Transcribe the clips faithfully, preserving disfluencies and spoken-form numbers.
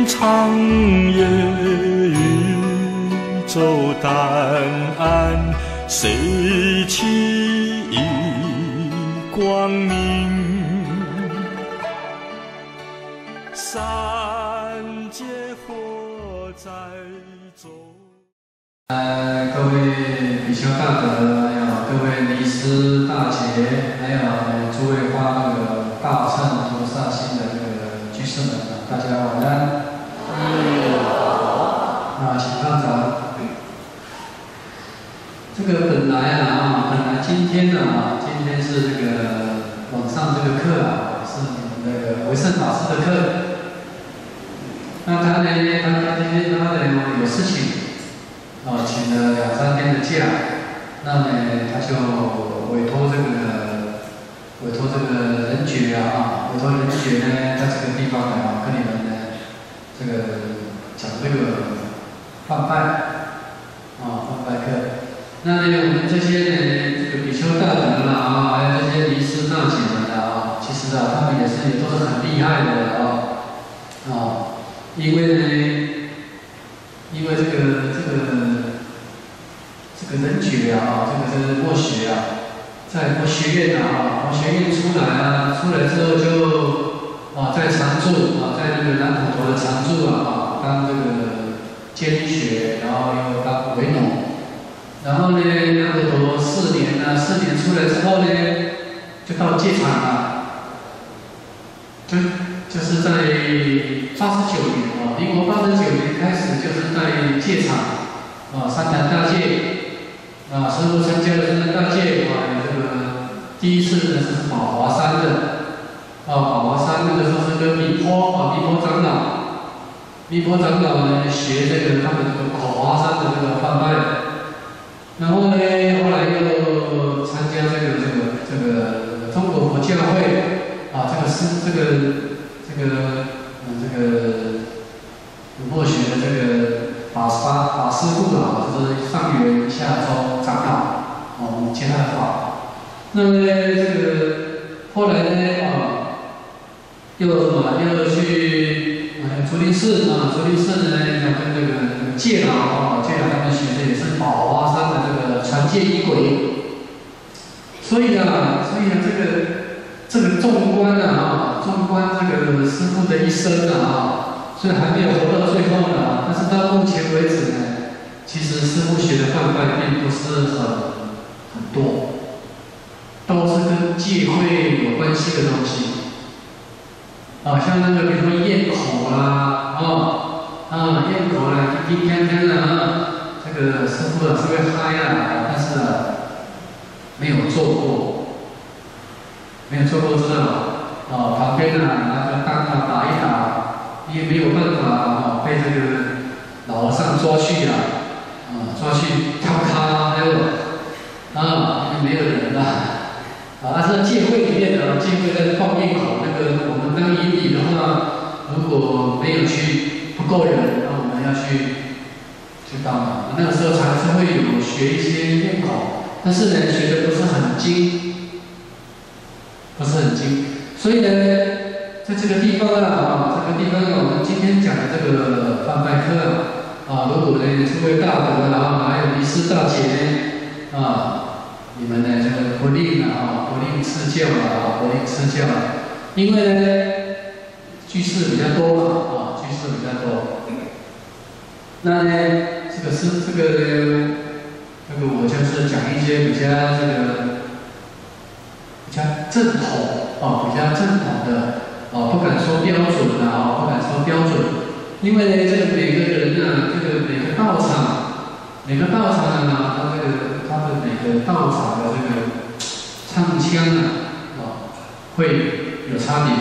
长夜，宇宙淡暗，谁起一光明？三界火在中。 呃，各位比丘大德，还有各位尼师大姐，还有诸位发那个大乘菩萨心的这个居士们，大家晚安。啊，请放掌。这个本来啊，本来今天呢啊，今天是这个晚上这个课啊，是那个维胜法师的课。那他呢，他他今天他呢有事情。哦，请了两三天的假，那么他就委托这个委托这个人觉啊，委托人觉呢，在这个地方呢啊，跟你们呢这个讲这个放拜啊，放拜课。那呢，我们这些呢，这个比丘大德啦啊，还有这些尼师大姐们啊，其实啊，他们也是也都是很厉害的啊啊，因为呢。因为这个这个这个人觉啊，这个是佛学啊，在佛学院啊，佛学院出来啊，出来之后就啊在常住啊，在那个南普陀的常住啊，当这个监学，然后又当维农，然后呢南普陀四年啊，四年出来之后呢，就到戒场了，就就是在八十九年啊，民国八十九年开始就是在戒场啊，三坛大戒啊，师父参加了三坛大戒啊，这个第一次呢是宝华山的啊，宝华山那个时候是跟弥坡啊，弥坡长老，弥坡长老呢学这个他们这个宝华山的这个放拜，然后呢后来又参加这个这个这个中国佛教会啊，这个师这个这个。嗯，这个佛学的这个法法法师父啊，就是上元下周长老，啊，我们接他的法。那么这个后来呢，啊，又什么又去啊竹林寺啊，竹林寺呢要跟这个戒老啊，戒老他们学的也是宝华山的这个传戒仪轨。所以啊，所以啊，这个。这个纵观啊，纵观这个师父的一生啊，虽然还没有活到最后呢，但是到目前为止呢，其实师父学的放拜并不是很很多，都是跟戒会有关系的东西。啊，像那个比如说咽口啦，啊啊咽口啦，叮叮当当的啊，这个师父啊是会嗨啊，但是啊没有做过。没有做过知道吗？哦，旁边啊拿个钢啊打一打，你也没有办法啊，被这个老和尚抓去啊，啊抓去跳咖，还有啊没有人了，啊，但是戒会里面的戒会在放咽口那个，我们当引领的话，如果没有去不够人，那我们要去去当嘛。那个时候常是会有学一些咽口，但是呢学的不是很精。不是很精，所以呢，在这个地方啊，这个地方我们今天讲的这个放拜课啊，如果呢诸位大德啊，还有尼师大姐呢啊，你们呢就不吝啊，不吝赐教啊，不吝赐教，因为呢居士比较多嘛啊，居士比较多，那呢这个是这个这个我就是讲一些比较这个。比较正统啊，比较正统的啊，不敢说标准的啊，不敢说标准，因为呢，这个每个人呢，这个每个道场，每个道场呢，他这个他的每个道场的这个唱腔啊，啊，会有差别，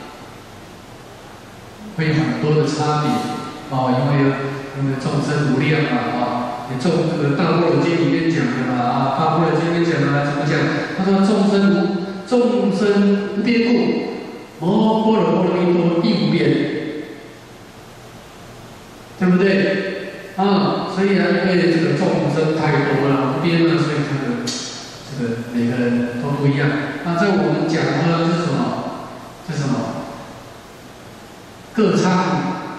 会有很多的差别啊，因为因为众生无量啊啊，你众这个《大般若经》里面讲的嘛啊，《大般若经》里面讲的怎么讲？他说众生无。众生无边故，摩般若波罗蜜多亦无边，对不对？啊，所以啊，因为这个众生太多了，无边了，所以这个这个每个人都不一样。那在我们讲的是什么？是什么？各唱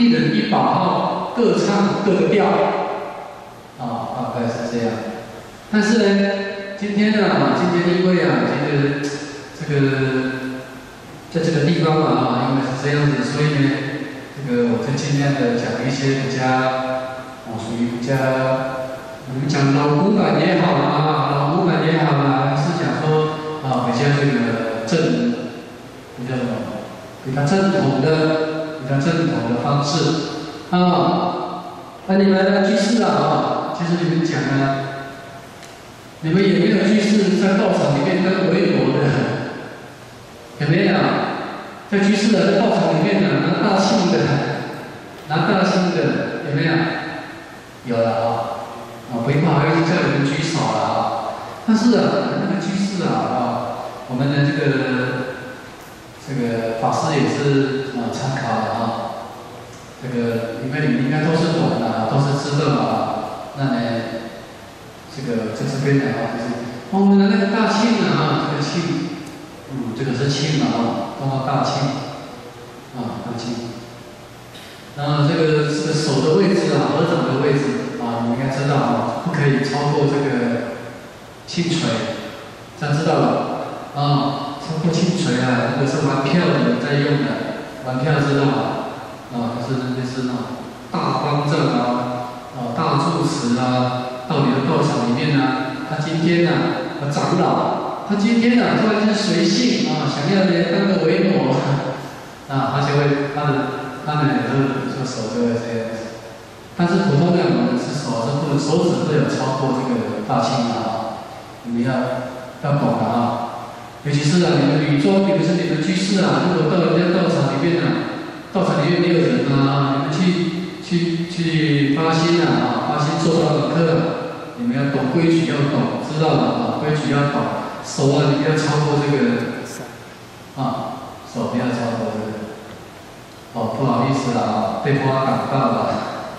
一人一把哈，各唱各个调，啊，大概是这样。但是呢，今天呢，今天因为啊，这个这个在这个地方嘛啊，因为是这样子，所以呢，这个我就尽量的讲一些比较啊，属于比较我们讲老古板也好啊，老古板也好啊，还是讲说啊比较这个正比较比较正统的比较正统的方式啊。那你们的居士啊，其实你们讲啊。你们有没有居士在道场里面跟维罗的？有没有？在居士的在道场里面呢，拿大磬的，拿大磬的，有没有？有了啊！啊，不好意思叫你们举手了啊！但是啊，那个居士啊啊，我们的这个这个法师也是啊参考的啊。这个因为你们应该都是懂的啊，都是知道的啊。那呢？这个在这边的啊，就是我们的那个大磬啊，这个磬，嗯，这个是磬嘛啊，都要大磬，啊，大磬。然后这个这个手的位置啊，合掌的位置啊，你应该知道啊，不可以超过这个磬锤，这样知道了啊，超过磬锤啊，这个是玩票的在用的，玩票知道吗？啊，就是类似那种大方丈啊，啊，大住持啊。到你的道场里面呢，他今天呢、啊，长老，他今天呢、啊，突然间随性啊，想要呢当个维摩，啊，他就会他的他呢就就手就会这样子。但是普通的我们是手是不能，手指不能超过这个大磬的啊，你们要要懂的啊。尤其是啊，你们女装，比如说你们居士啊，如果到人家道场里面呢、啊，道场里面没有人啊，你们去去去发心啊，啊，发心做到的课。你们要懂规矩，要懂，知道的啊，规矩要懂。手啊，你不要超过这个，啊，手不要超过这个。哦，不好意思啊，被花挡到了。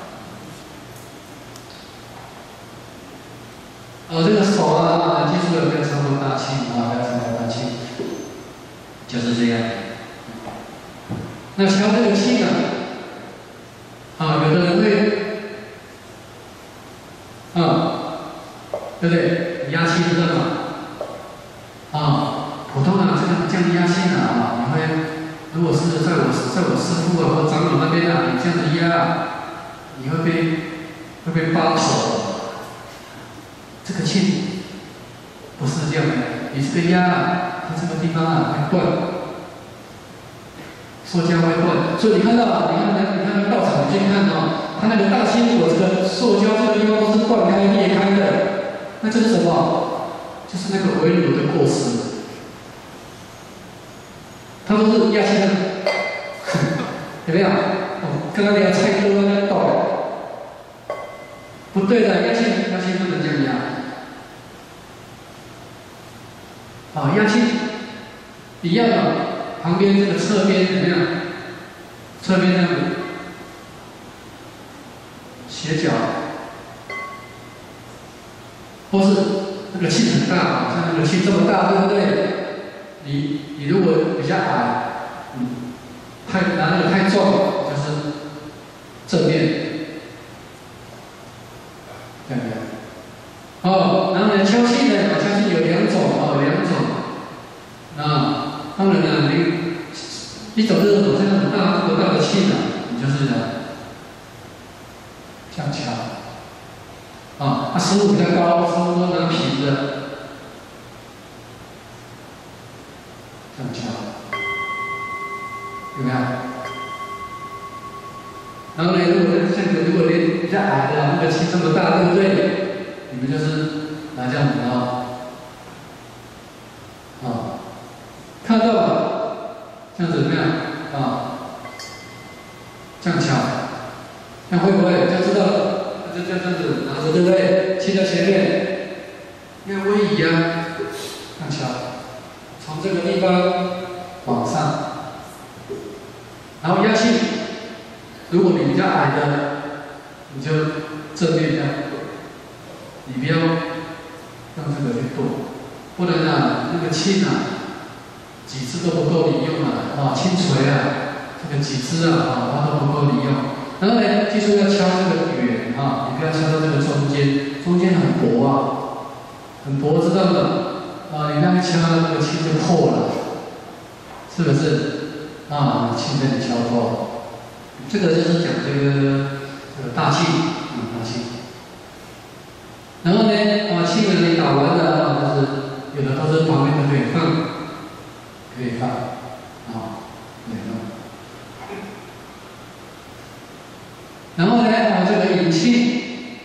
哦，这个手啊，记住了，不要超过大磬啊，不要超过大磬，就是这样。那敲这个磬啊，啊，有的人会，啊。对不对？压气知道吗？啊，普通啊，这个这样压气的啊，你会，如果是在我在我师父啊或长老那边啊，你这样子压，你会被会被扒手。这个气不是这样的，你这个压，它这个地方啊会断，塑胶会断，所以你看到啊，你看你你看道场，你去看哦，它那个大磬如果这个塑胶这个地方都是断开裂开的。那这是什么？就是那个维罗的过失，他都是压气的，有没有？哦，刚刚那个菜哥刚刚倒了，不对的，压气压气不能这样压。好，压气一样的，旁边这个侧边怎么样？侧边这样子，斜角。或是那个气很大，像那个气这么大，对不对？你你如果比较矮，嗯，太拿那个太重，就是正面，这样子。哦，然后呢，敲气呢，敲气有两种哦，两种。啊，当然了，你一种就是走这种大这么大的气呢，你就是这样敲。啊，它湿度比较高，湿度都拿平的，这样敲，有没有？然后呢，如果像如果连比较矮的那个气这么大，对不对？你们就是拿这样子啊，啊，看到了，这样子怎么样？啊，这样敲，那会不会？就知道了。就这样子拿着，对不对？气在前面，要位移啊，这样敲，从这个地方往上，然后压气。如果你比较矮的，你就正面这样，你不要用这个去动，不然啊，那个气啊，几次都不够你用啊，啊，轻锤啊，这个几支啊，啊，它都不够你用。 然后呢，记住要敲这个圆啊，你不要敲到这个中间，中间很薄啊，很薄，知道吗？啊，你那个敲，那个气就破了，是不是？啊，气被你敲破了。这个就是讲这个这个大气，嗯，大气。然后呢，啊，气呢你打完了啊，就是有的都是旁边都可以放，可以放，啊，可以放。然后呢，啊，这个引气，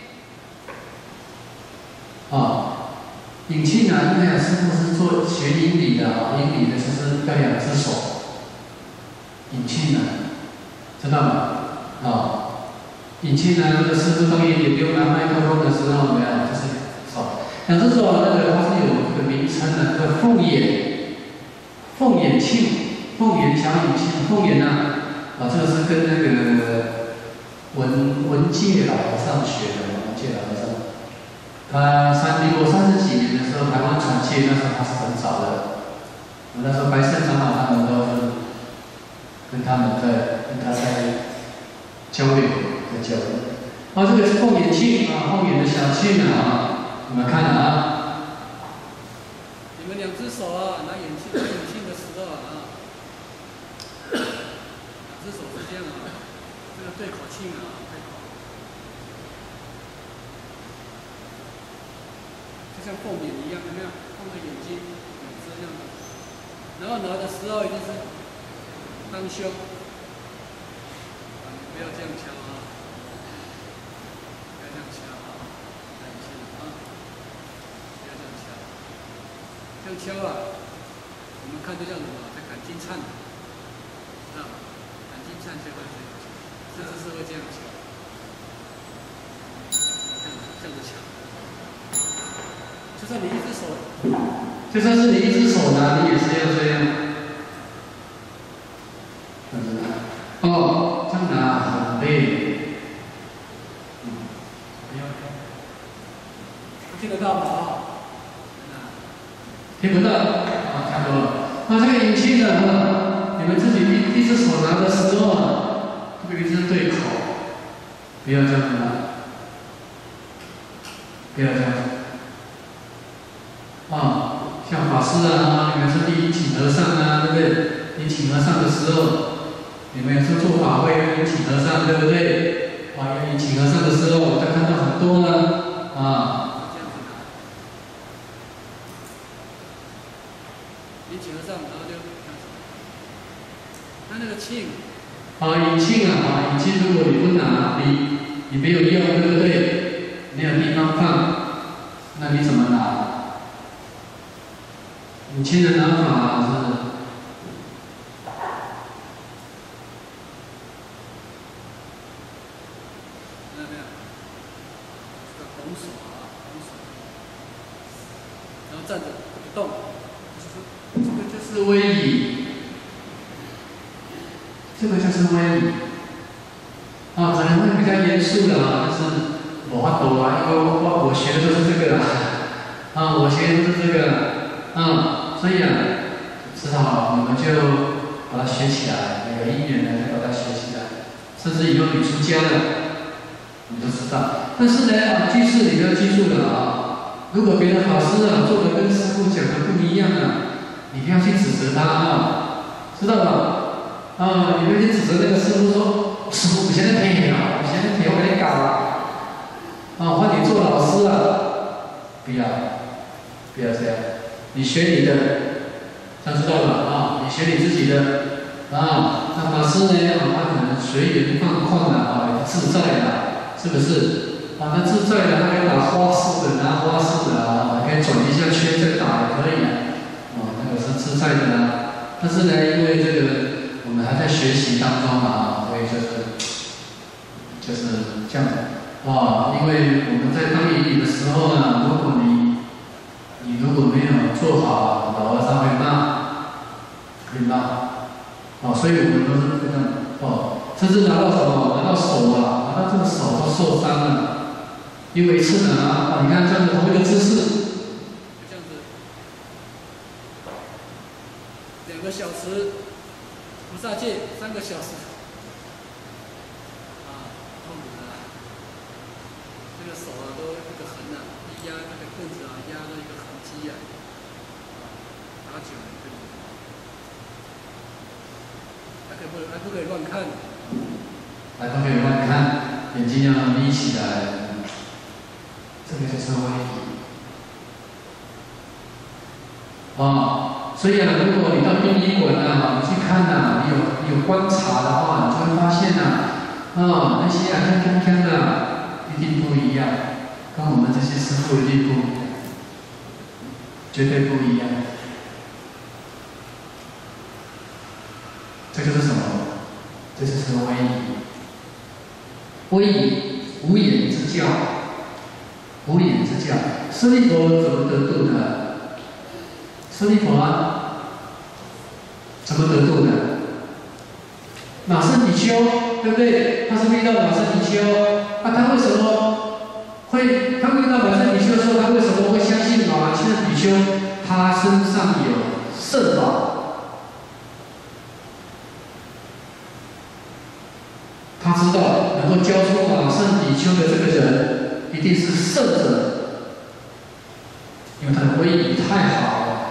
啊，引气呢，因为师傅是做学引理的啊，引理的就是要两只手，引气呢，知道吗？啊，引气呢，这个师傅当引理不用拿麦克风的时候，没有，就是两只手，两只手那个它是有这个名称的，叫凤眼，凤眼气，凤眼小引气，凤眼呢，啊，这个是跟那个。文文界老和尚学的，文界老和尚，他三民国三十几年的时候，台湾传戒那时候他是很早的，那时候白胜长老他们都是跟他们在跟他在交流，在交流。啊，这个是凤眼气啊，凤眼的小气呢啊，你们看啊， 你们两只手啊，拿眼气拿眼气的时候啊，两只手是这样啊。这个对口气啊，对口，就像凤眼一样，有没有？放着眼睛，两只这样的。然后拿的时候一定是当胸，啊，你不要这样敲啊，不要这样敲啊，看一下啊，不要这样敲，这样敲啊，我们看就像什么，在赶金灿，知道吗？赶金灿就会这样。这只是会这样敲，这样这样子敲。就算你一只手， 就算是你一只手拿，你也是要这样。哦，这样拿很累。嗯，不要看。 听得到吗？ 听不到啊，差不多。那这个引气呢？你们自己一一只手拿的时候啊。这个是对口，不要这样子拿，不要这样子。啊，像法师啊，你们是第一请和尚啊，对不对？你请和尚的时候，你们是做法会要请和尚，对不对？啊，你请和尚的时候，我就看到很多呢，啊。 你请和尚，然后就，他那个磬。 啊，引气啊，啊，引气如果你不拿，你你没有用，对不对？没有地方放，那你怎么拿？引气的拿法是， 看到没有？这个拱手啊，拱手，然后站着不动， 这个就是威仪。这个就是威仪，啊，可能会比较严肃的啊，但是我法度啊，因为我我学的都是这个啊，啊，我学的都是这个，啊，所以啊，知道你们就把它学起来，那个音乐呢就把它学起来，甚至以后你出家了，你都知道。但是呢，啊，句式你要记住了啊，如果别的法师啊做的跟师父讲的不一样啊，你不要去指责他啊，知道吧？啊，你不要去指责那个师傅说，师傅，我现在赔了，我现在赔我给你搞了，啊，换你做老师啊，不要，不要这样，你学你的，这样知道了啊，你学你自己的，啊，那法师呢，啊，他可能随缘放旷了啊，自在了，是不是？啊，那自在的，他可以打花式的，拿花式的啊，可以转一下圈再打也可以啊，啊，那个是自在的啊，但是呢，因为这个。我们还在学习当中啊，所以就是就是这样子啊。因为我们在当引领的时候呢，如果你你如果没有做好，老和尚会骂，会骂啊。所以我们都是非常哦，甚至拿到什么，拿到手啊，拿到这个手都受伤了。因为一次呢啊，你看这样子同一个姿势， 这样子，两个小时。菩萨戒三个小时，啊， 个手啊都这个痕啊，一压这个棍子啊，压到一个痕迹啊，打久了对不对？还可以不还不可以乱看？ 还不可以乱看，眼睛要眯起来，这个就是威仪。啊，所以啊，如果你到殡仪馆啊，你去看呐、啊，你有你有观察的话，你就会发现呐、啊，啊，那些啊锵锵锵的，一定不一样，跟我们这些师傅一定不一样，绝对不一样。这就是什么？这就是威仪。威仪，无言之教，无言之教。舍利佛怎么得度的？舍利佛啊，怎么得度的？马胜比丘，对不对？他是遇到马胜比丘，那、啊、他为什么会？他遇到马胜比丘的时候，他为什么会相信马胜比丘？他身上有圣宝。他知道能够教出马胜比丘的这个人一定是圣者，因为他的威仪太好了，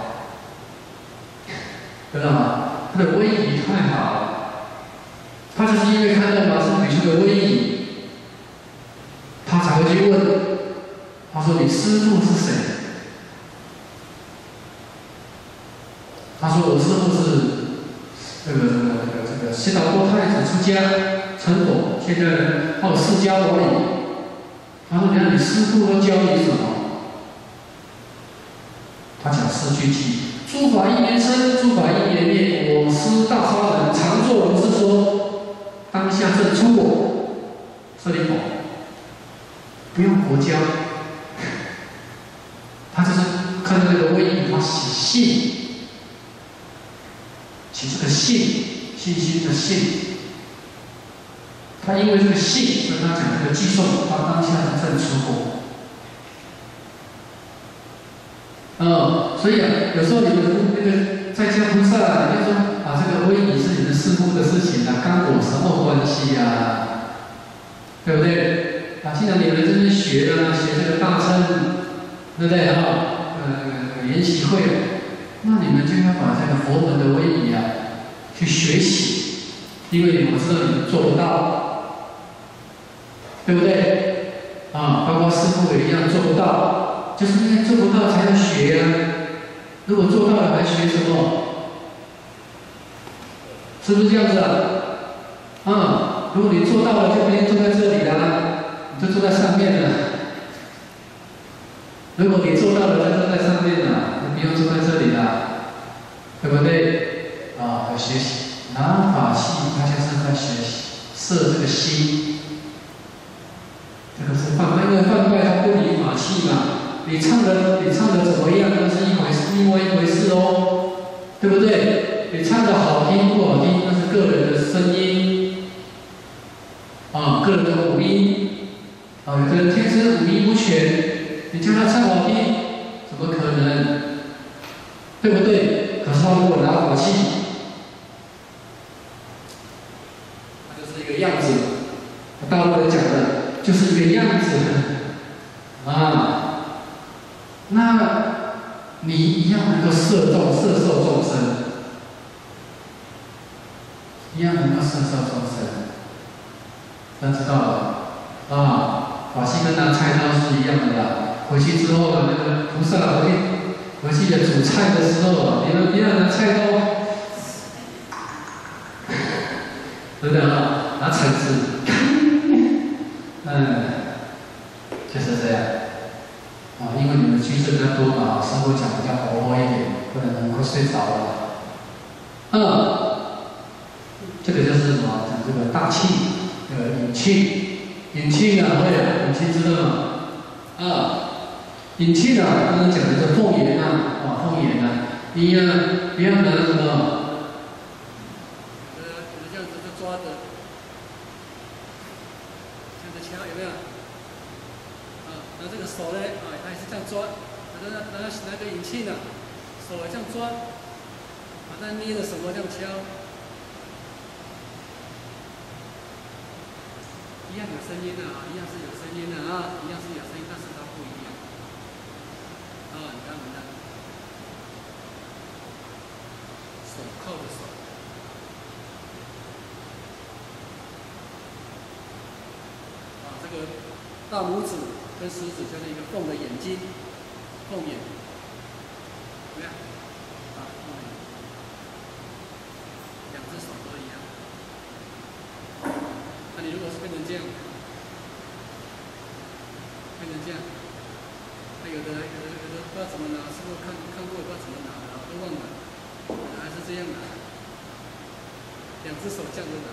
知道吗？他的威仪太好了，他就是因为看到马胜比丘的威仪，他才会去问，他说：“你师父是谁？”他说：“我师父是这个这个这个这个悉达多太子出家。”成佛，现在还有释迦牟尼。他说：“你看你师父都教你什么？”他讲四句偈：“诸法因缘生，诸法因缘灭。我师大超人，常作如是说。当下正出我。”舍利弗，不用佛教，他就是看到那个威仪，他起信，起这个信，信心的信。他因为这个信，所以他讲这个寄送，他当下是正出果。嗯，所以啊，有时候你们那个在家菩萨，你就说啊，这个威仪是你们师父的事情啊，跟我什么关系呀、啊？对不对？啊，既然你们这边学啊，学这个大乘，对不对啊？呃，研习会，那你们就要把这个佛门的威仪啊，去学习，因为你们知道你们做不到。对不对？啊，包括师父也一样做不到，就是因为做不到才要学呀、啊。如果做到了还学什么？是不是这样子啊？啊，如果你做到了，就不用坐在这里了，你就坐在上面了。如果你做到了，就坐在上面了，就不用坐在这里了，对不对？啊，要学习，拿法器，他就是在学习，摄这个心。这个是放那个放拜，他不理法器嘛。你唱的你唱的怎么样，那是一回事，另外一回事哦，对不对？你唱的好听不好听，那是个人的声音，啊，个人的五音，啊，有的人天生五音不全，你叫他唱好听，怎么可能？对不对？可是他如果拿法器，他就是一个样子，大陆人讲的。就是一个样子，啊，那你一样能够摄众、摄受众生，一样能够摄受众生，大家知道了啊？法器跟拿菜刀是一样的啦。回去之后，那个菩萨回去回去的煮菜的时候，你们不要拿菜刀，对不对啊？拿铲子。嗯，就是这样啊，因为你们居士比较多嘛，师父讲比较活泼一点，不然能够睡着了。嗯，这个就是什么？讲这个大气，这个引气，引气啊，会啊，引气知道吗？啊，引气呢，刚刚讲的是凤眼啊，啊，凤眼啊，你呀、啊，不要拿什么。有没有？啊，那这个手呢？啊，它也是这样抓，拿拿拿拿个引器呢，手这样抓，把它捏着手这样敲。 一样有声音的啊，一样是有声音的啊，一样是有声音，但是它不一样。啊，你看，你看，手铐的手。啊，这个大拇指跟食指就是一个凤的眼睛，凤眼，怎么样？啊，凤眼，两只手都一样。那你如果是变成这样，变成这样，那有的有的有的不知道怎么拿，师傅看看过也不知道怎么拿的，都忘了，有的还是这样拿，两只手这样子拿。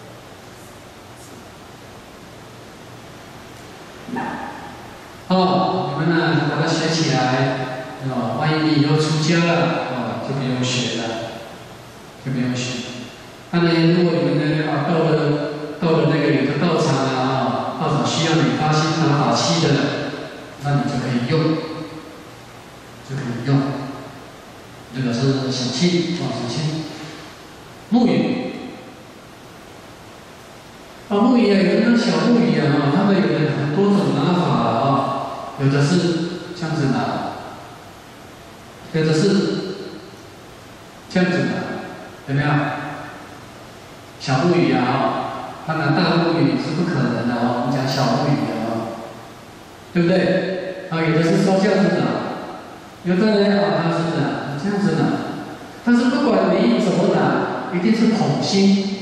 哦，你们呢把它学起来，哦，万一你以后出家了，哦，就不用学了，就不用学。那呢，如果你们呢啊到了到了那个有的道场啊，道场需要你发心拿法器的，那你就可以用，就可以用。这个是小气啊，小气。木鱼，啊木鱼啊，有那小木鱼啊，他们有的很多种拿法啊，有的是这样子拿，有的是这样子拿，有没有？小木鱼啊，当然大木鱼是不可能的啊，我们讲小木鱼啊，对不对？啊，有的是说这样子拿，有的人啊他是拿这样子拿，但是不管你怎么拿，一定是捧心，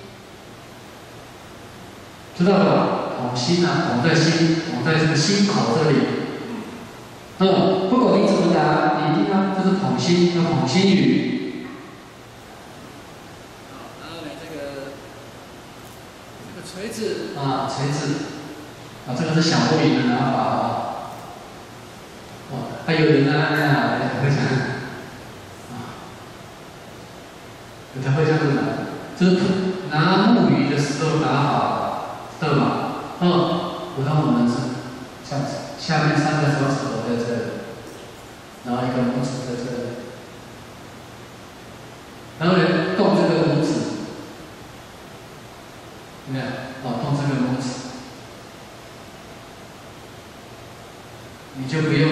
知道吧？捧心啊，捧在心，捧在这个心口这里。嗯，不管你怎么拿，你一定要就是捧心，要捧心语。 锤子啊，锤子，啊，这个是小木鱼的拿法啊。哦，还有人呢，哎呀，会这样，啊，有的会这样子拿，就是拿木鱼的时候拿法，知道吧？嗯，普通我们是这样子，下面三个手指头在这里，然后一个拇指在这里，然后呢，动这个拇指。有没有？哦，动这个拇指，你就不用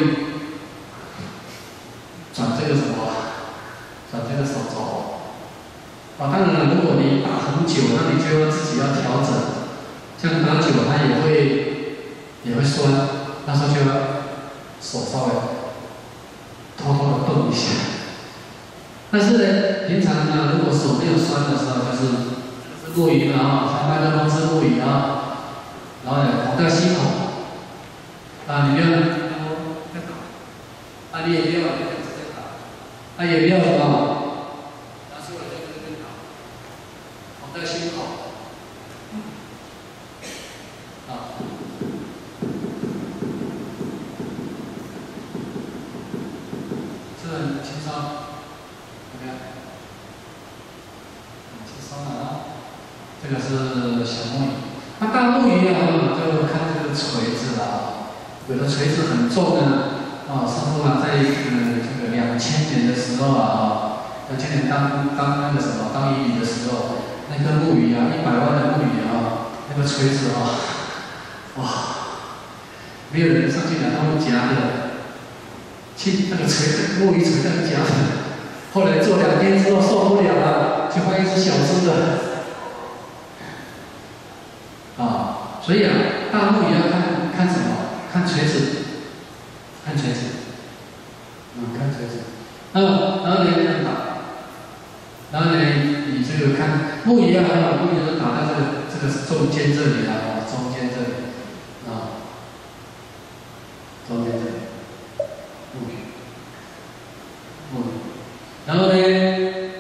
转这个什么，转这个手肘。啊，当然了，如果你打很久，那你就要自己要调整。像打久，它也会也会酸，那时候就要手稍微偷偷的动一下。但是呢，平常呢，如果手没有酸的时候，就是。木鱼啊，像麦克风是木鱼啊，然后呢，捧在心口，啊，你不要，啊，你也不要，你就直接打，啊，也不要什么，拿出来就这边打，捧在心口，啊，这很轻松，怎么样？很轻松啊。这个是小木鱼，那大木鱼啊，就看这个锤子了。有的锤子很重呢，啊，师傅啊，在呃这个两千年的时候啊，两千年当当那个什么当乙女的时候，那个木鱼啊，一百万的木鱼啊，那个锤子啊，哇，没有人上去拿，他们夹的，去那个锤子木鱼锤那个夹的，后来做两天之后受不了了，去换一只小只的。啊，所以啊，大木鱼要看看什么？看锤子，看锤子，嗯，看锤子，嗯，然后呢这样打，然后呢你这个看木鱼啊，木鱼是打在这个这个中间这里啊，中间这里，啊，中间这里，木鱼，木鱼，然后呢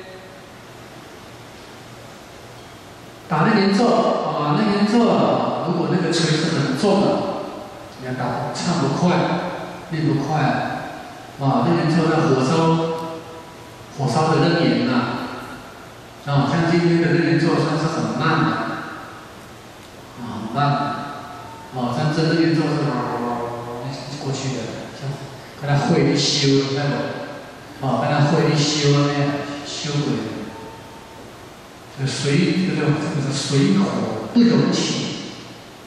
打那年咒。啊，那年咒啊，如果那个锤子很重啊，你要打唱不快，练不快啊，啊，那年咒那火烧，火烧的那年呐，啊，像今天的那年咒算是很慢的，啊，很慢，啊，像真的年咒是过去的，像跟他会去修，知道不？啊，跟他会去修呢，修过。这水，这个这个是水火不容情，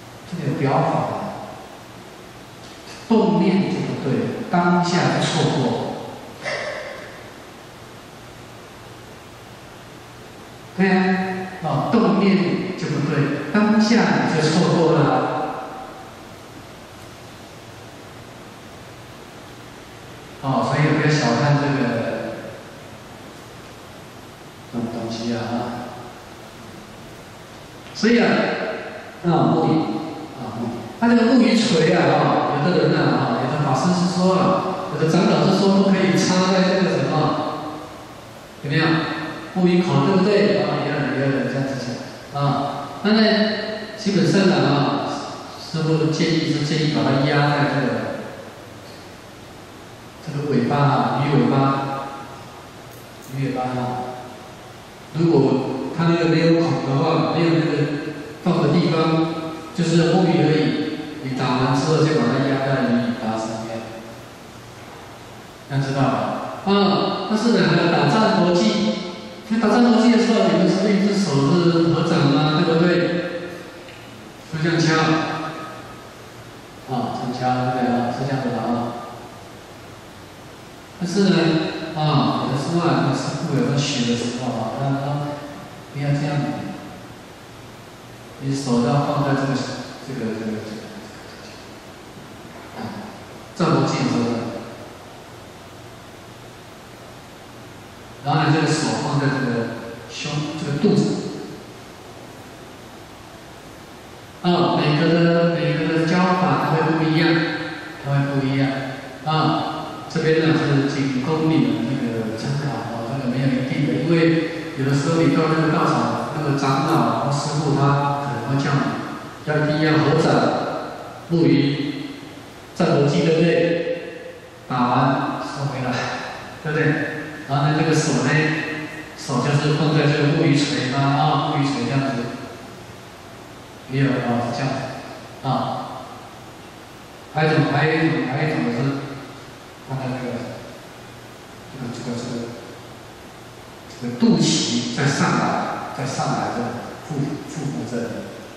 表法，动念就不对，当下就错过。对呀、啊，哦，动念就不对，当下就错过了。哦，所以不要小看这个这种东西啊。所以啊，啊木鱼啊木鱼，他这个木鱼锤啊，啊，有的人呢啊，有的法师是说了，有的长老是说不可以插在这个什么，有没有？木鱼口对不对？啊，也有人也有人这样子讲啊。那呢，基本上啊，师父建议是建议把它压在这个。这个尾巴啊，鱼尾巴，鱼尾巴啊，如果它那个没有孔的话，没有那个放的地方，就是木鱼而已。你打完之后就把它压在鱼尾巴上面，大家知道吧？啊，但是呢，还有打战搏击，你打战搏击的时候，有的时候一只手是合掌嘛，对不对？就这样敲，啊，这样敲，对不对啊？是这样子的啊。但是呢，啊，有的时候啊，那师父有在学的时候啊，他他不要这样，你手要放在这个这个这个这个，啊，战斗技术的，然后呢，这个手放在这个胸这个肚子，啊，每个的每个的教法它会不一样，它会不一样，啊。这边呢是仅供你们那个参考哦，这个没有一定的，因为有的时候你到那个道场，那个长老或师傅他可能会叫你要一定要合掌、木鱼、战斗机，对不对？打完收回来，对不对？然后呢，这个手呢，手就是放在这个木鱼锤嘛，啊，木鱼锤这样子，也有啊，这样子啊。还有一种，还有一种，还有一种是。放在那个，这个这个这个这个肚脐再上来，再上来这腹腹部这里，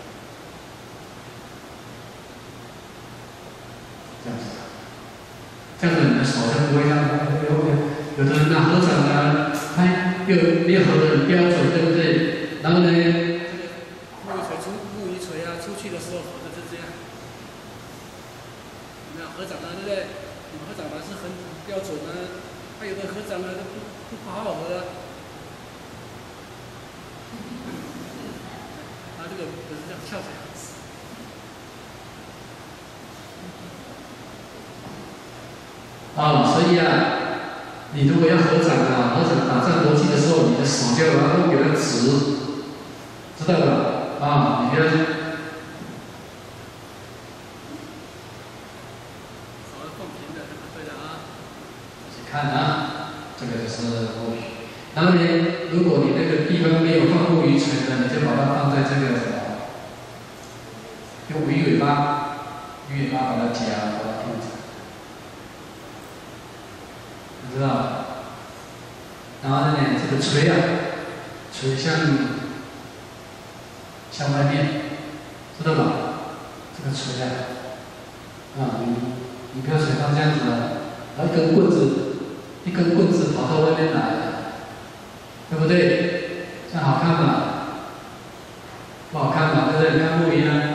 这样子，这样子你的手就不会像有有有的人拿合掌呢，他又没有合得很标准，对不对？然后呢，这个木鱼锤出木鱼锤啊，出去的时候合的是这样，有没有合掌啊？对不对？你合掌还是很标准啊，还有的合掌啊都不不好好合啊。啊，这个不是这样翘起来。啊，所以啊，你如果要合掌啊，合掌打战搏击的时候，你的手就要都给它直，知道吧？啊，你不要。看啊，这个就是木鱼。然后呢，如果你那个地方没有放木鱼锤的，你就把它放在这个什么，用鱼尾巴，鱼尾巴把它夹，把它放着，你知道吗？然后呢，这个锤啊，锤向向外面，知道吧？这个锤啊，啊，你你不要锤到这样子啊，然后一根棍子。一根棍子跑到外面来了，对不对？这样好看吗？不好看嘛，对不对？你看木鱼呢，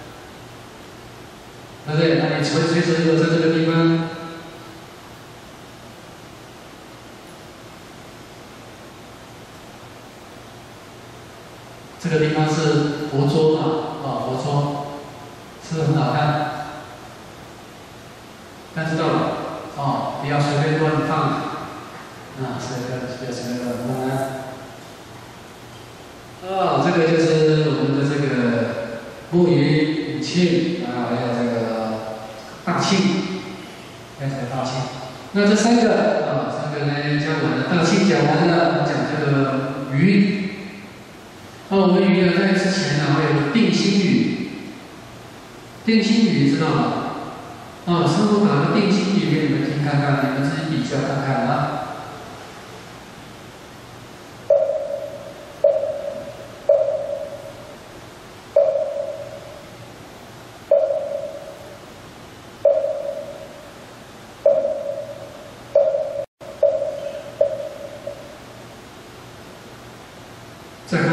对不对？那你锤锤锤的在这个地方，这个地方是佛桌嘛，啊、哦，佛桌，是不是很好看？大家知道吧？哦，不要随便乱放，啊，这个不要随便乱放啊。啊，这个就是我们的这个木鱼、引磬啊，还有这个大磬，还有大磬。那这三个啊，三个呢讲完了，大磬讲完了，我们讲这个鱼。那、啊、我们鱼呢，在之前呢还有定心语，定心语知道吗？啊，师父打个定心语给你们听看看，你们自己比较看看啊。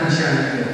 看下一个。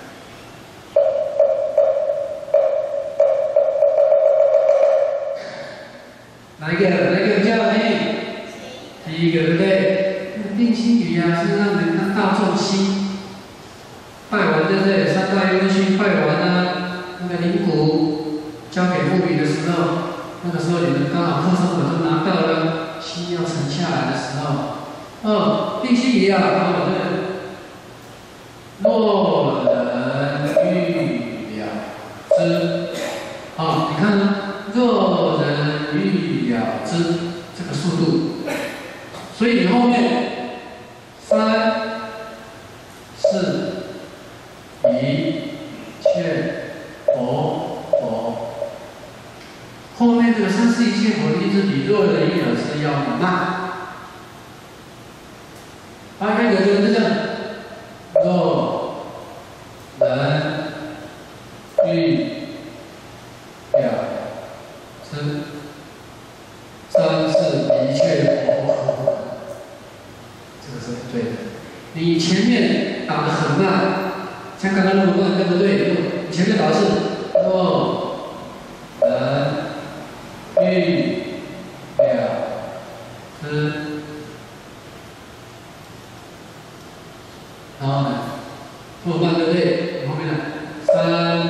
哪一个？哪一个比较容易？第一个，对不对？定心语啊，是让人让大众心拜完，对不对？三大优训拜完啊，那个灵骨交给妇女的时候，那个时候你们刚好课程本都拿到了，心要沉下来的时候。哦，定心语啊，哦对，若人欲了之，哦，你看呢？若人欲了之，这个速度，所以你后面三、四、一、切、佛、佛，后面这个三世一切佛一直比若人欲了之要慢。啊，看有的人是这样，若人欲了之，三世一切佛，这个是不对的。你前面打得很慢，像刚刚那么慢，对不对？你前面打的是若人欲了之。然后呢，这么慢，对不对？后面呢，三，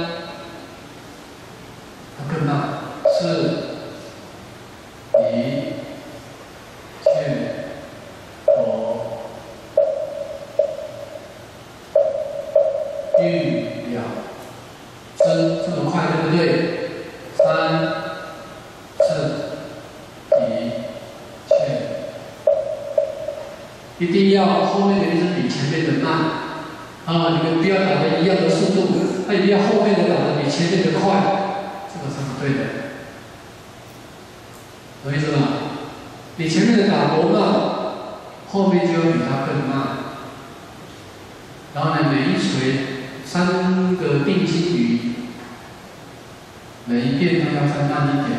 它更慢，四，一，切，佛，欲了之，这么快，对不对？三，四，一，切。一定要后面的一直比前面的慢啊！你们不要打的一样的速度，那一定要后面的打的比前面的快，这个是不对的，懂意思吗？你前面的打多慢，后面就要比它更慢。然后呢，每一锤三个定心语，每一遍都要再慢一点，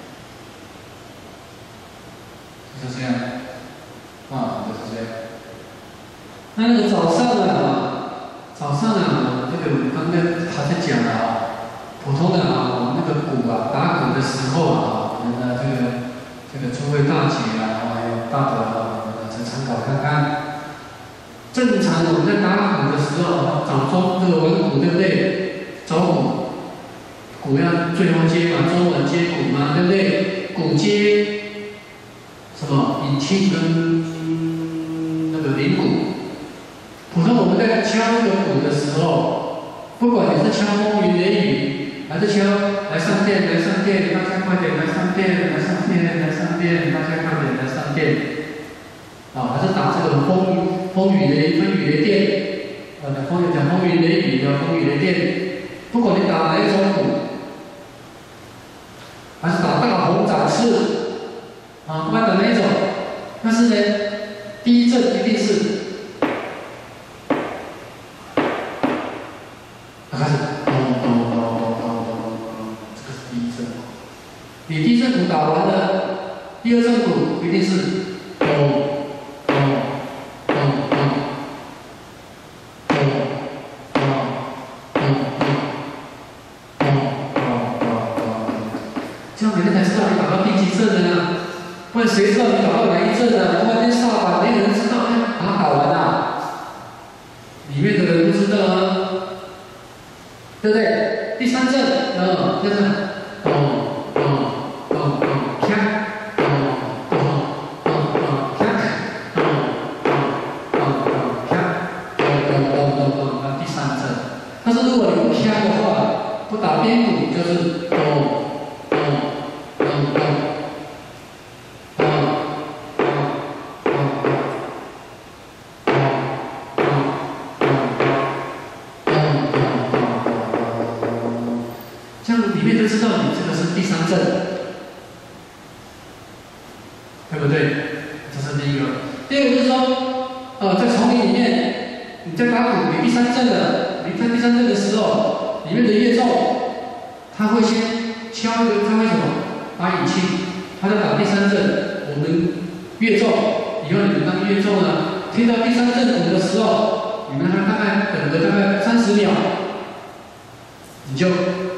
就是这样。啊，就是这样。那那个早上啊，早上啊，这个我们刚刚还在讲的啊，普通的啊，我们那个鼓啊，打鼓的时候啊，我们的这个这个诸位大姐啊，还有大德啊，我们再参考看看。正常我们在打鼓的时候，早中这个文鼓对不对？早鼓，鼓要最后接嘛，中文接鼓嘛，对不对？鼓接什么？引磬跟那个铃鼓。普通我们在敲这个鼓的时候，不管你是敲风雨雷雨，还是敲来上殿来上殿，大家快点来上殿来上殿来上殿，大家快点来上殿，啊，还是打这个风雨风雨雷风雨雷电，啊，风雨讲风雨雷雨的风雨雷电，不管你打哪一种鼓，还是打大红展翅，啊，不管打哪一种，但是呢，第一阵一定是。开始，咚咚咚咚咚咚咚，这个是第一阵。你第一阵鼓打完了，第二阵鼓一定是咚咚咚咚咚咚咚咚咚咚咚，这样每个人才知道你打到第几阵了呢？不然谁知道你打到哪一阵呢？突然间煞板，没有人知道，哎，把它打完了，里面的人不知道啊。对不对？第三阵，嗯，就是咚咚咚咚锵，咚咚咚咚锵，咚咚咚咚锵，咚咚咚咚咚，那第三阵。但是如果你不锵的话，不打边鼓就是咚咚咚咚，咚咚咚咚这样里面就知道你这个是第三阵，对不对？这是第一个。第二个就是说，呃，在丛林里面，你在打鼓，你第三阵的，你在第三阵的时候，里面的乐众，他会先敲一个，他会什么？打引磬，他在打第三阵。我们乐众，以后你们当乐众呢，听到第三阵鼓的时候， 你们大概等个大概三十秒，你就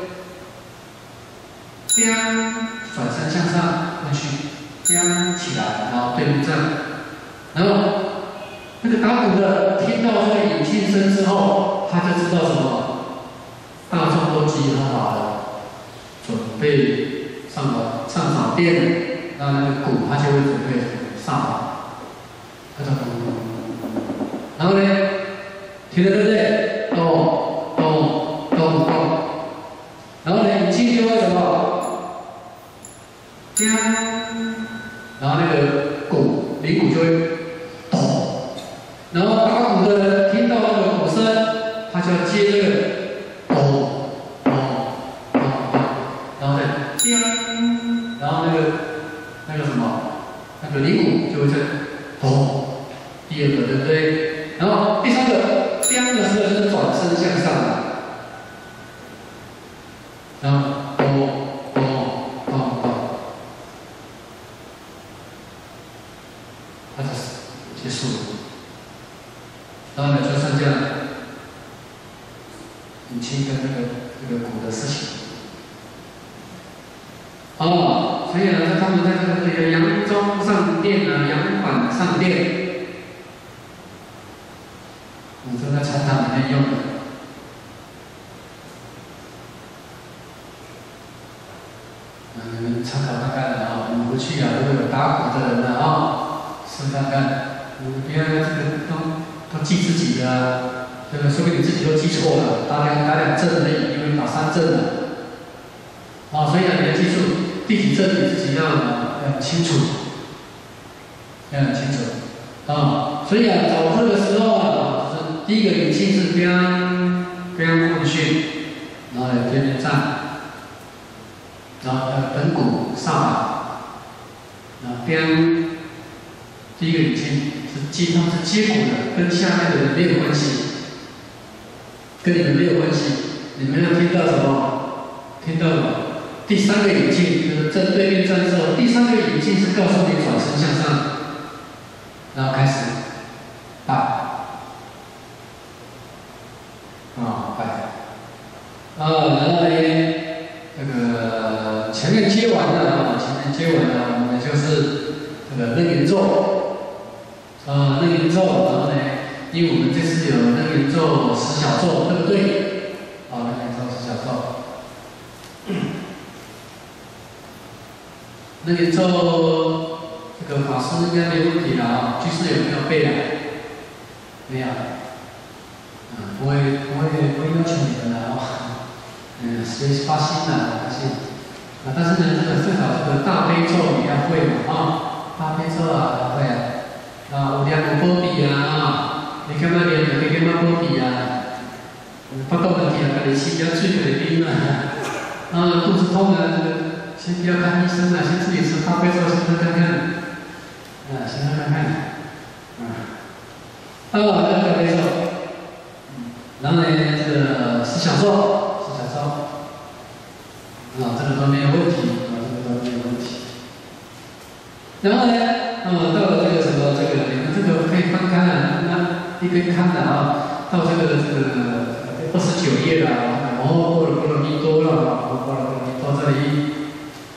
这样转身向上过去，这样起来，然后对面站，然后那个打鼓的听到这个引磬声之后，他就知道什么，大众都集合好了，准备上了上场殿了，那那个鼓他就会准备上场，他就咚咚，然后呢，听得对不对？咚咚咚咚，然后呢，引磬就会什么？锵，然后那个鼓铃鼓就会咚，然后打鼓的人听到那个鼓声，他就要接这个咚咚咚咚，然后再锵，然后那个那个什么那个铃鼓就会在咚，第二个对不对？然后第三个锵的时候就是转身向上的，然后咚。结束了，然后呢，就剩下引磬跟那个这个鼓的事情。哦，所以呢，他们在这个这个扬州上殿呢，扬板上殿，我正在禅堂里面用的。嗯，你们参考看看啊，你回去啊，如果有打鼓的人呢啊，试看看。你不要这个都都记自己的、啊，这个说不定你自己都记错了，打两打两正而已，因为打三正了。啊，所以呢，你要记住第几正你自己要要清楚，要很清楚。啊，所以啊，早课的时候啊，就是第一个引磬是非常非常混训，然后有对面站，然后呃本鼓上马，啊非常第一个引磬。是接他们是接鼓的，跟下面的人没有关系，跟你们没有关系。你们要听到什么？听到第三个引磬就是正对面站之后，第三个引磬是告诉你转身向上，然后开始拜，啊拜，啊然后呢，这个前面接完了啊，前面接完了，我们就是这个楞严咒。呃，楞严咒，然后呢，因为我们这次有楞严咒十小咒，对不对？啊，楞严咒十小咒。楞严咒，这个法师应该没问题了啊。居士有没有背啊？没有。嗯，不会不会不会要求你们的啊。嗯，随时发心的，发心。啊，但是呢，这个最好这个大悲咒你要会嘛啊，大悲咒啊要会啊。啊，有念无保庇啊！你干嘛念？你干嘛保庇啊？发到问题啊，家己吃点水就会啉啊。啊，肚子痛啊，先不要看医生啊，先自己吃大悲咒，先喝看看。啊，先喝看看。啊，啊，这个大悲咒。然后呢，这个十小咒，十小咒。啊，这个都没有问题，啊，这个都没有问题。然后呢？嗯，到了这个什么，这个你们这个可以翻开了，那一边看的啊，到这个这个二十九页了啊，哦，波罗波罗蜜多了啊，波罗波罗蜜到这里。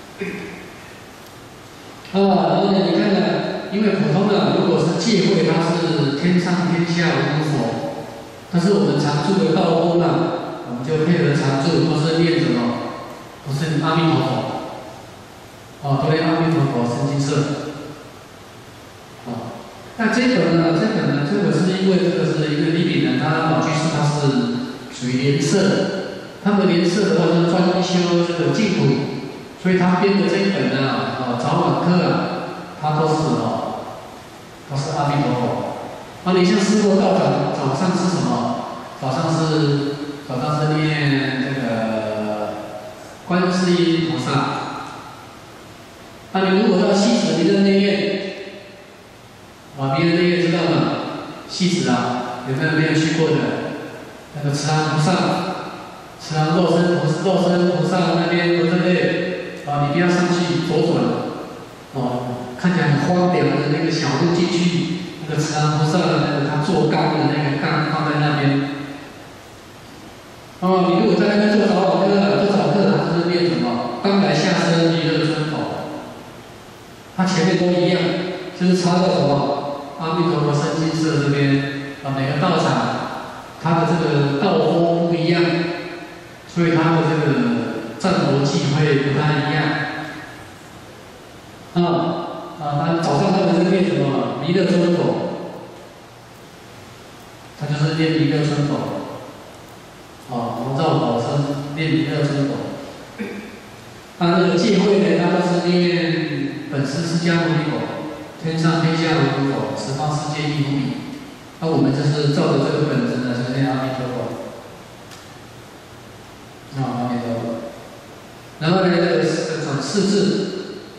啊，然后呢，你看呢，因为普通的如果是戒会，它是天上天下无佛，但是我们常住的道公呢，我们就配合常住，都是念什么？都是阿弥陀佛。哦，都念阿弥陀佛生净色。那这本呢？这本呢？这个是因为这个是一个李炳南，他老居士他是属于莲社，他们莲社的话是专修这个净土，所以他编的这一本呢，啊早晚课啊，他都是哦，都是阿弥陀佛。啊，你像师父道长早上是什么？早上是早上是念这个观世音菩萨。那你如果到西子离的内院。啊，别人那个知道吗？戏子啊，有没有没有去过的？那个慈航菩萨，慈航肉身菩肉身菩萨那边，对不对？啊，你不要上去左转，哦，看起来很荒凉的那个小路进去， 那个慈航菩萨的那个他做缸的那个缸放在那边。哦，你如果在那边做早晚课，做早课，他就是念什么？当来下生弥勒尊佛。他前面都一样，就是插到什么？阿弥陀佛生金色这边啊，每个道场他的这个道风不一样，所以他的这个战佛忌会不太一样。啊啊，他早上他们是念什么？弥勒尊佛，他就是念弥勒尊佛。啊，龙照宝生念弥勒尊佛。他那个戒会呢，他都是念本师释迦牟尼佛，天上天下无如佛，十方世界亦无比。那、啊、我们就是照着这个本子呢，就是念阿弥陀佛。啊，阿弥陀佛。然后呢，这个转世字，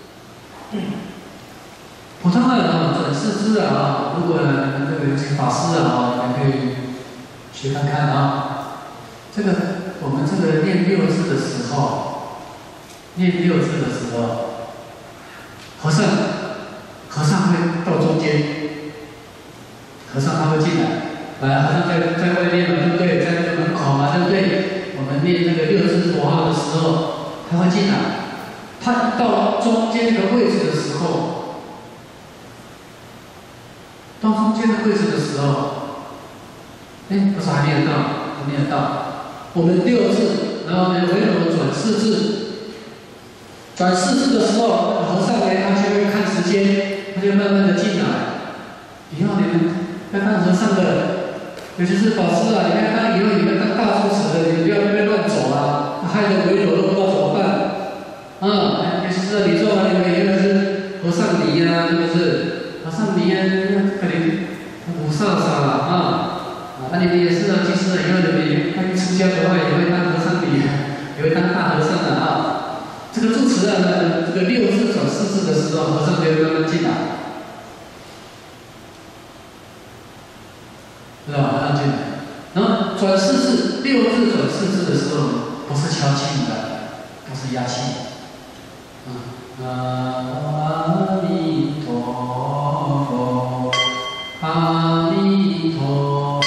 普通的啊，转世字啊，如果呢你们这个有些法师啊，你们可以学看看啊。这个我们这个念六字的时候，念六字的时候，和尚和尚会到中间，和尚他会进来，来和尚在在外面嘛，对不对？在这个门口嘛，对不对？我们念那个六字佛号的时候，他会进来，他到中间的位置的时候，到中间的位置的时候，哎，不是还念得到，还念得到。我们六字，然后呢，回头转四字，转四字的时候，和尚呢，他就会看时间，他就慢慢的进来。以后你们要当和尚的，尤其是法师啊，你要当以后你们当大住持的，你们不要那边乱走啊，害得回头都不知道怎么办。啊，尤其是你做完你们以后是和尚尼啊，是不是？和尚尼啊，可能五煞煞了啊。那、啊、你们也是啊，其实以后你们也关于出家的话，也会当和尚的，也会当大和尚的啊。这个住持啊，这个六字转四字的时候，和尚就会慢慢进来，知道吧？慢慢进来。然后转四字，六字转四字的时候，不是敲磬的，不是压磬。啊，阿弥陀佛，阿弥陀佛。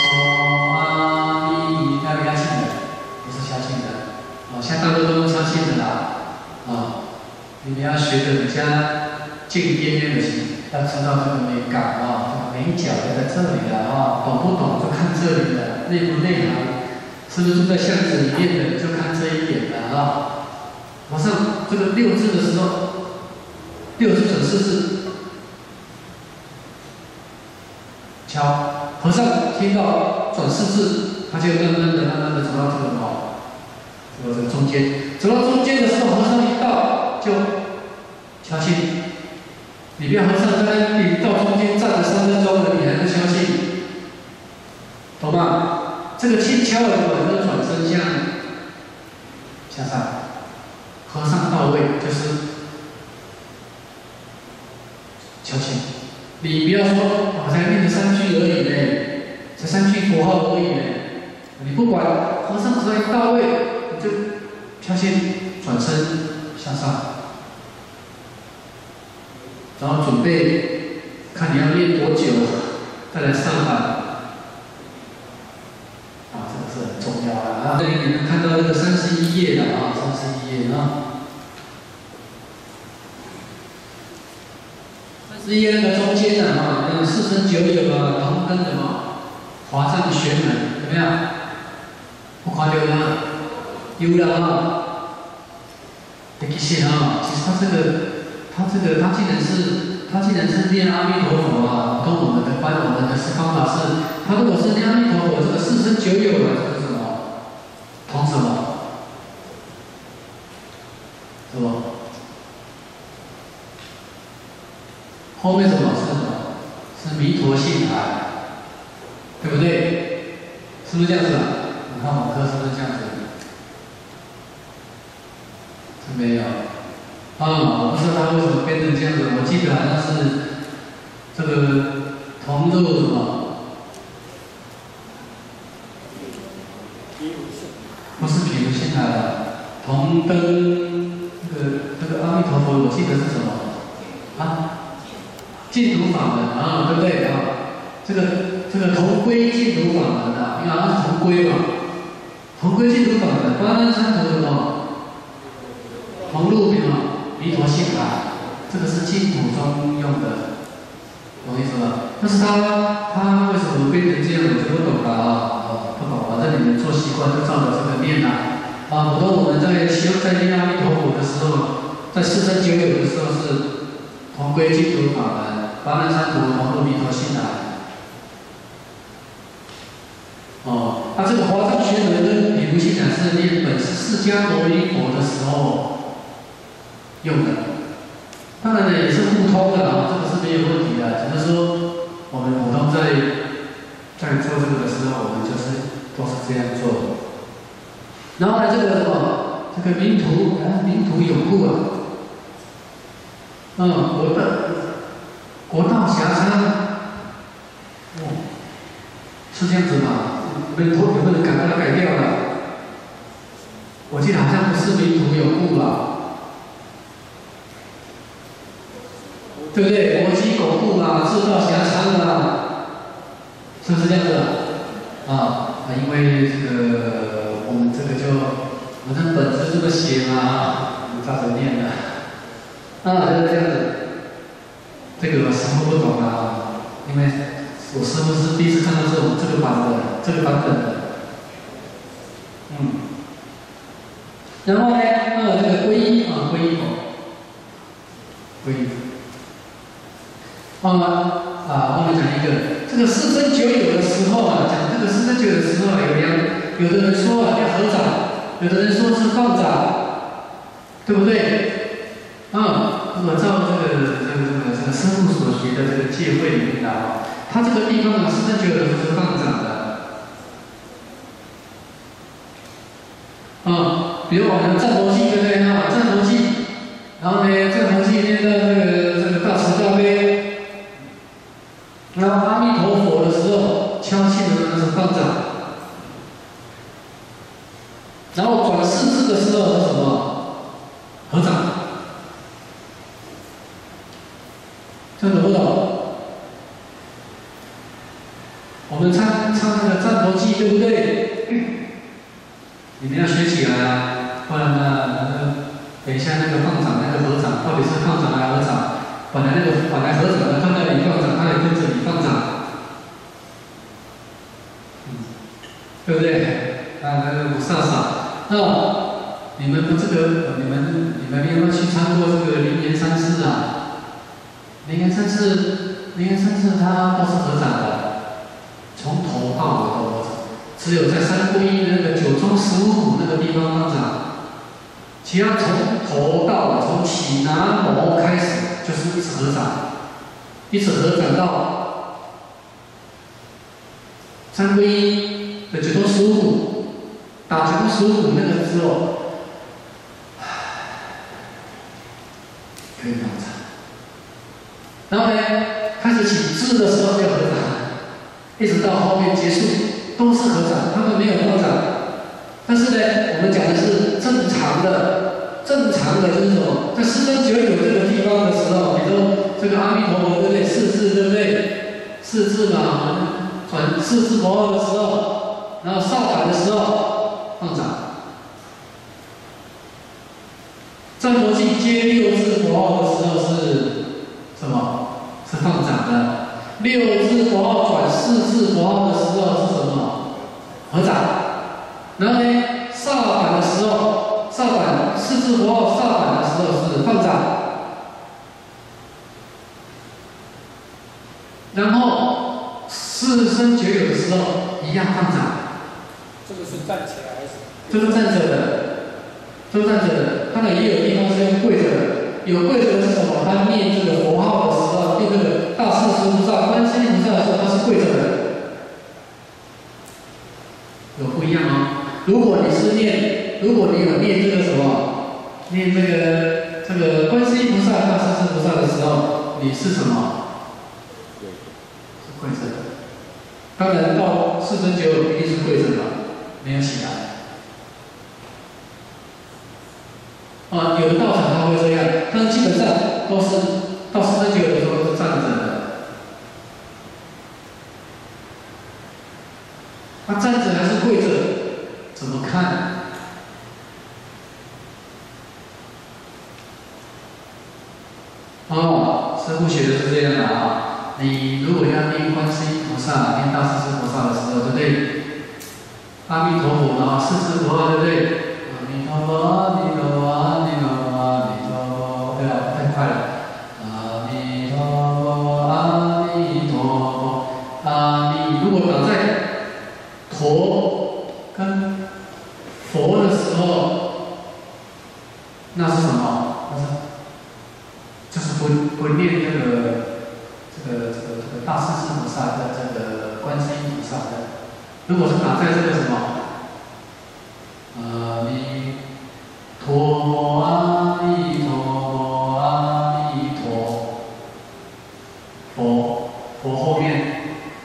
现在大多都用敲磬的啦，啊，你们要学的比较静边边的行，要知道这个美感啊，这个美角就在这里的啊，懂不懂就看这里的，内不内行，是不是住在巷子里面的就看这一点的啊。马上这个六字的时候，六字转四字，敲，和尚听到转四字，他就慢慢的、慢慢的走到这个哦。走到中间，走到中间的时候，和尚一到就敲磬。你不要和尚在那里到中间站了三分钟了，你还在敲磬，懂吗？这个磬敲了以后，就转身向向上，和尚到位就是敲磬。你不要说我才念了三句而已呢，才三句佛号而已呢，你不管，和尚只要一到位。就敲磬，转身向上，然后准备看你要练多久，再来上班。啊，这个是很重要的啊！这里你们看到这个三十一页的啊，三十一页啊，三十一页那个中间的啊，那个四乘九有啊，同根的嘛，华藏玄门，怎么样？不夸张吗？有了啊，其实啊，其实他这个，他这个，他既然是，他既然是念阿弥陀佛啊，跟我们的观我们的十方法是，他如果是念阿弥陀佛，这个四乘九有了，这个什么，同什么？是吧？后面什么是什么？是弥陀性海，对不对？是不是这样子啊？你看网课是不是这样子？没有，啊，我不知道他为什么变成这样子。我记得好像是这个同入什么？不是毗卢性海了，同登这个这个阿弥陀佛，我记得是什么？啊，净土法门啊，对不对啊？ 这个这个同归净土法门啊，因为好像是同归嘛，同归净土法门，八难三途什么？同入什么？弥陀性海，这个是净土中用的，懂意思吗？但是他他为什么变成这样，我就不懂了啊，哦，不懂，反正你们做习惯就照着这个念啊。啊，普通我们在修在念阿弥陀佛的时候，在四生九有的时候是同归净土法门，八难三途同入弥陀性海。哦，那、啊、这个华藏学门跟比如性海是念本是释迦牟尼佛的时候用的，当然呢也是互通的啊，这个是没有问题的，只是说我们普通在在做这个的时候，我们就是都是这样做的。然后呢，这个什么，这个名图，啊，名图有故啊，嗯，国道，国道狭长，哦，是这样子吗？名图有没有改把它改掉了？我记得好像不是名图有故吧？对不对？国基巩固啊，制造狭长啊，是不是这样子啊？啊，因为这个我们这个就反正本子这么写嘛啊，我们照着念的。啊，就是这样子。这个我师傅不懂啊，因为我师傅是第一次看到这种这个版的这个版本的。嗯。然后呢，还有这个皈依啊，皈依佛，皈依。啊啊，我们讲一个，这个四生九有的时候啊，讲这个四生九有的时候，有两，有的人说啊要合掌，有的人说是放掌，对不对？啊，我照这个这个这个这个师父所学的这个戒会里面啊，他这个地方啊，四生九有的时候是放掌的。啊，比如我们战佛记，对不对啊？战佛记，然后呢，战佛记念到这个这个大慈大悲。然后阿弥陀佛的时候，敲磬的那是放掌，然后转世字的时候是什么？合掌。这懂不懂？我们唱唱那个战佛记，对不对？你们要学起来啊，不然呢，等一下那个放掌那个合掌，到底是放掌还是合掌？本来那个本来合掌的看到你放掌，他也跟着你放掌，嗯，对不对？啊，那个五煞煞，啊，你们不这个，你们你们有没有去参过这个灵岩山寺啊？灵岩山寺，灵岩山寺它都是合掌的，从头到尾都合掌，只有在三皈依那个九中十五股那个地方放掌，其他从头到尾，从起南无开始。就是一直合掌，一直合掌到三皈依的九中十五股，打九中十五股那个时候，可以放掌。然后呢，开始起字的时候就合掌，一直到后面结束都是合掌，他们没有放掌。但是呢，我们讲的是正常的。正常的就是什么？在四生九有这个地方的时候，比如说这个阿弥陀佛，对不对？四字，对不对？四字嘛，转四字佛号的时候，然后上反的时候放掌。战佛记接六字佛号的时候是什么？是放掌的。六字佛号转四字佛号的时候是什么？合掌。然后呢，上反的时候。上反四字佛号上反的时候是放掌，然后四生九有的时候一样放掌。 这个是站起来还是？ 这是站着的，这是站着的。当然也有地方是用跪着的，有跪着的是什么？他念这个佛号的时候，念这个大势至菩萨、观世音菩萨的时候，他是跪着的，有不一样哦。如果你是念。如果你有念这个什么，念这个这个观世音菩萨、大势至菩萨的时候，你是什么？是跪着的。当然到四生九有一定是跪着的，没有起来。啊，有的道场他会这样，但是基本上都是到四生九有的时候都是站着的。 他站着还是跪着？怎么看？哦，师父写的是这样的啊。你如果要念观世音菩萨、念大势至菩萨的时候，对不对？阿弥陀佛啊，四字佛号，对不对？阿弥陀佛，阿弥陀佛，阿弥陀佛，阿弥陀佛，对吧？太快了。阿弥陀佛，阿弥陀佛，阿弥。如果打在陀跟佛的时候，那是什么？那是就是不不念这个这个这个这个大势至菩萨的这个观世音菩萨的。如果是打在这个什么？阿弥陀佛，阿弥陀佛，阿弥陀佛，佛后面，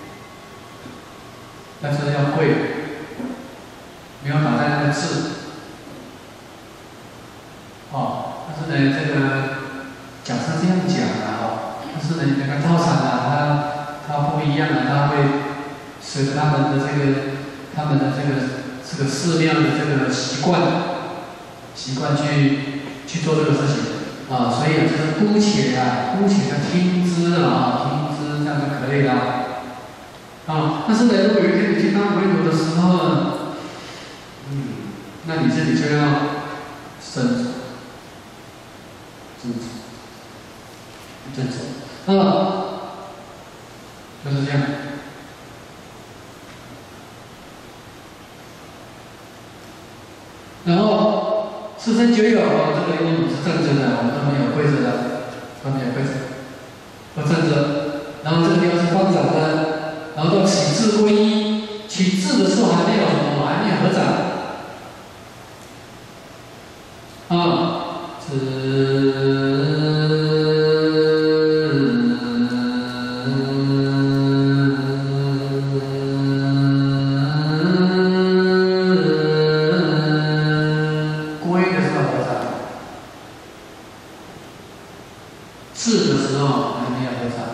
但是要跪，没有打在那个字。哦，但是呢，这个讲是这样讲的哦，但是呢，那个道场啊，它它不一样啊，它会随着他们的这个他们的这个这个寺庙的这个习惯习惯去去做这个事情啊，所以就是姑且啊，姑且的听之啊，听之这样就可以了啊。但是呢，如果有一天你去当鬼友的时候，嗯，那你这里就要伸手。正走，啊，就是这样。然后四生九友，这个因为你是正着的，我们都没有跪着的，都没有跪着，都正着。然后这个地方是方掌的，然后到起至皈依，起至的时候还没有什么，还没有合掌。啊，是。字的时候还没有合掌，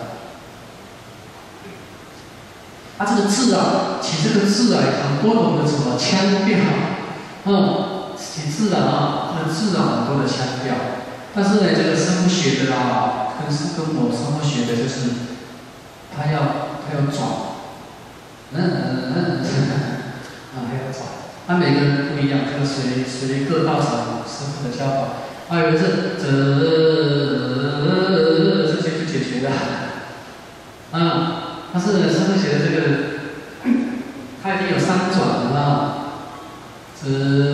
啊，这个字啊，起这个字啊，很多种的什么腔调，嗯，起字啊，这个字啊，很多的腔调。但是呢，这个师父学的啊，跟是跟我师父学的就是，他要他要转，嗯嗯嗯，啊，他要转，他每个人不一样，这个随随各道场师父的教法。还有一次，这这些就解决了。啊，但是师父写的这个，它已经有三转了啊。这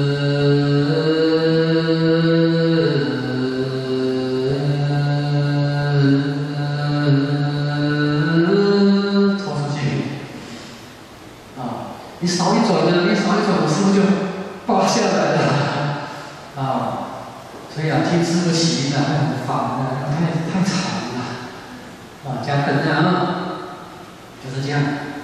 拖出去。啊，你少一转呢，你少一转，我师父就扒下来了。啊。所以啊，听师父起呢很烦的，太太长了，啊，加灯啊，就是这样。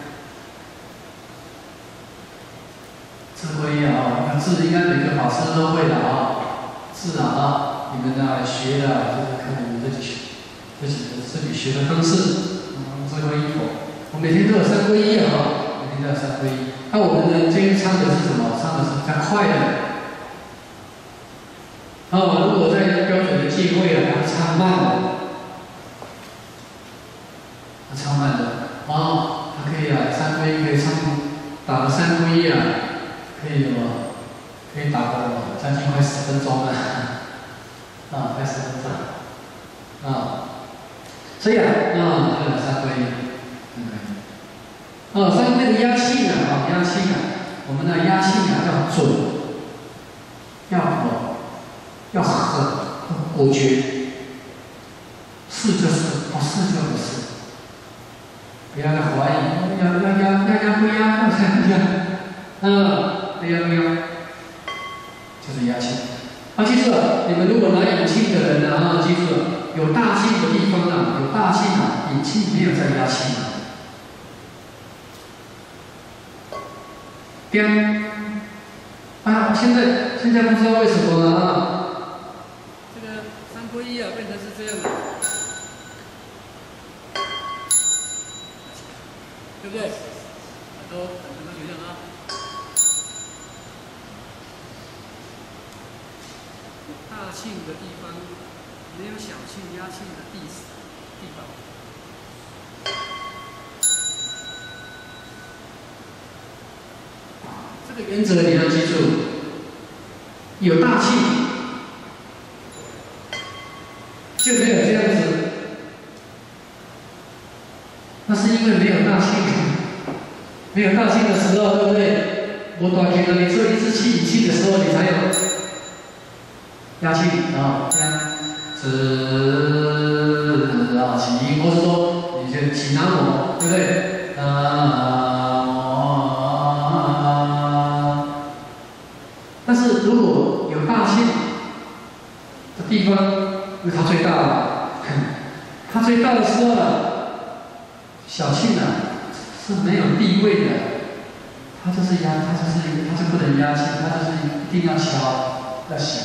智慧啊，那字应该每个法师都会的啊，字啊，你们啊学的就是看你们自己自己自己学的方式。嗯，智慧一佛，我每天都有三皈依啊，每天都有三皈依。那我们呢，今天唱的是什么？唱的是比较快的。啊，如果在标准的忌讳啊，它会唱慢的，它唱慢的啊，它可以啊，三皈依可以唱，打个三皈依啊，可以什么？可以打个将近快十分钟了，啊，快十分钟，啊，所以啊，啊，这个三皈依，嗯，啊，三皈依的压气呢，啊，压气呢，我们的压气呢要准，要稳。要很果决，是就是，不是就不是，不要再怀疑，要要要要要不要，要不要，嗯，不要不要，就是压气。啊，记住了，你们如果拿引磬的人呢，啊，记住了，有大气的地方呢，有大气呢，引磬没有在压气呢。颠，啊，现在现在不知道为什么了啊。 皈依啊，变成是这样的，对不对？ 都等着学样啊。有大磬的地方，没有小磬压磬的地地方。这个原则你要记住，有大磬就没有这样子。那是因为没有大磬，没有大磬的时候，对不对？我短天的，你做一次气一气的时候，你才有压气啊，这样子啊起，或者说你就起南无，对不对？啊，但是如果有大磬的地方，因为它最大了，它最大的时候呢。小磬呢是没有地位的，它就是压，它就是它就不能压磬，它就是一定要敲，要响，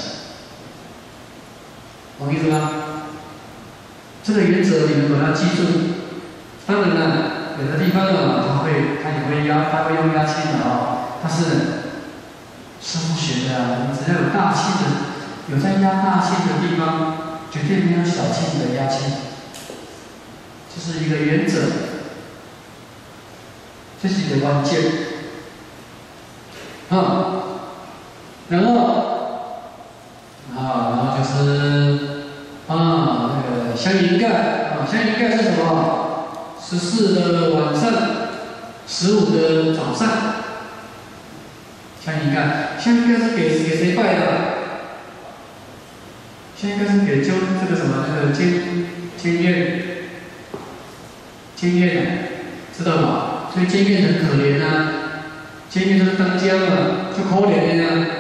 懂意思吗？这个原则你们把它记住。当然了，有的地方呢，它会它也会压，它会用压磬的啊。但是师父学的啊，你只要有大磬的，有在压大磬的地方，绝对没有小磬的压磬，这是一个原则。这是一个关键，啊，然后，啊，然后就是啊，那个香云盖，啊，香云盖是什么？十四的晚上，十五的早上，香云盖，香云盖是给给谁拜的？香云盖是给纠这个什么那个监监院，监院的，知道吗？所以监院很可怜啊，监院就是当家嘛，就可怜的呀。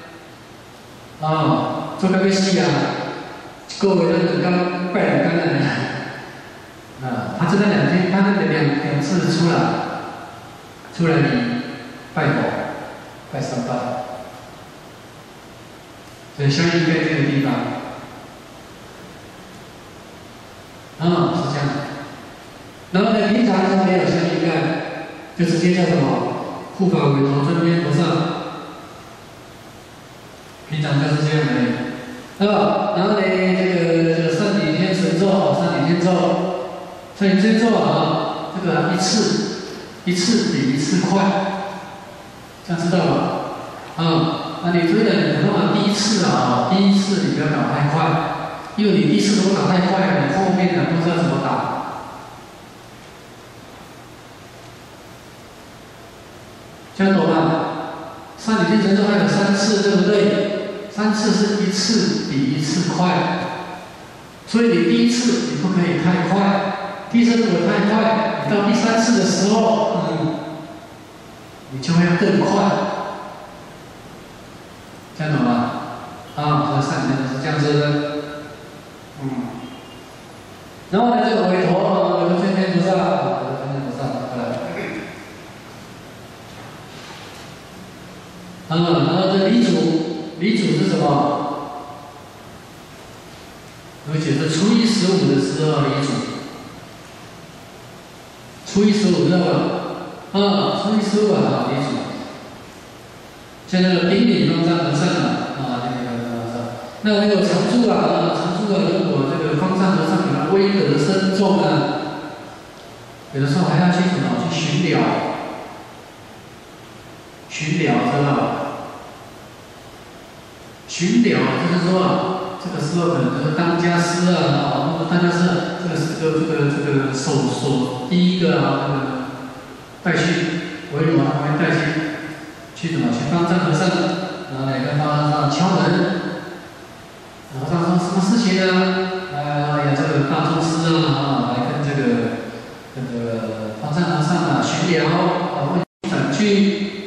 啊，做那个戏啊，各位都等刚拜两干的啊，他这个两天，他那个两两次出来，出来你拜佛，拜三拜，所以相应在这个地方，啊，是这样。然后呢，平常是没有相应盖。就直接叫什么护法委托尊边菩萨，平常就是这样的。啊，然后呢，这个这个上顶天神咒，上顶天咒，上顶天咒啊，这个一次一次比一次快，这样知道吧？啊，那你追的你通常第一次啊，第一次你不要搞太快，因为你第一次如果搞太快，你后面呢不知道怎么打。这样懂吗？上顶天神咒还有三次，对不对？三次是一次比一次快，所以你第一次你不可以太快，第一次如果太快，你到第三次的时候，嗯，你就会要更快。这样懂吗？啊，所以上顶天是这样子的，嗯。然后呢，这个委托有个尊天菩萨，有个尊天菩萨，来。啊，然后这礼祖，礼祖是什么？而且是初一十五的时候礼祖，初一十五知道吧？啊，初一十五啊礼祖。现在顶礼方丈和尚啊，啊，顶礼方丈和尚。那那个常住啊，常住啊，如果这个方丈和尚给他威德深重啊，有的时候还要去什么去巡疗，巡疗知道吧？巡疗就是说啊，这个时候可能就是当家师啊，或者当家师这个这个这个这个首首第一个啊，这个带去维罗他会带去去什么去方丈和尚，然后来跟方丈和尚敲门，和尚说什么事情呢？哎呀，这个大宗师啊，来跟这个这个方丈和尚啊巡疗啊，问反句，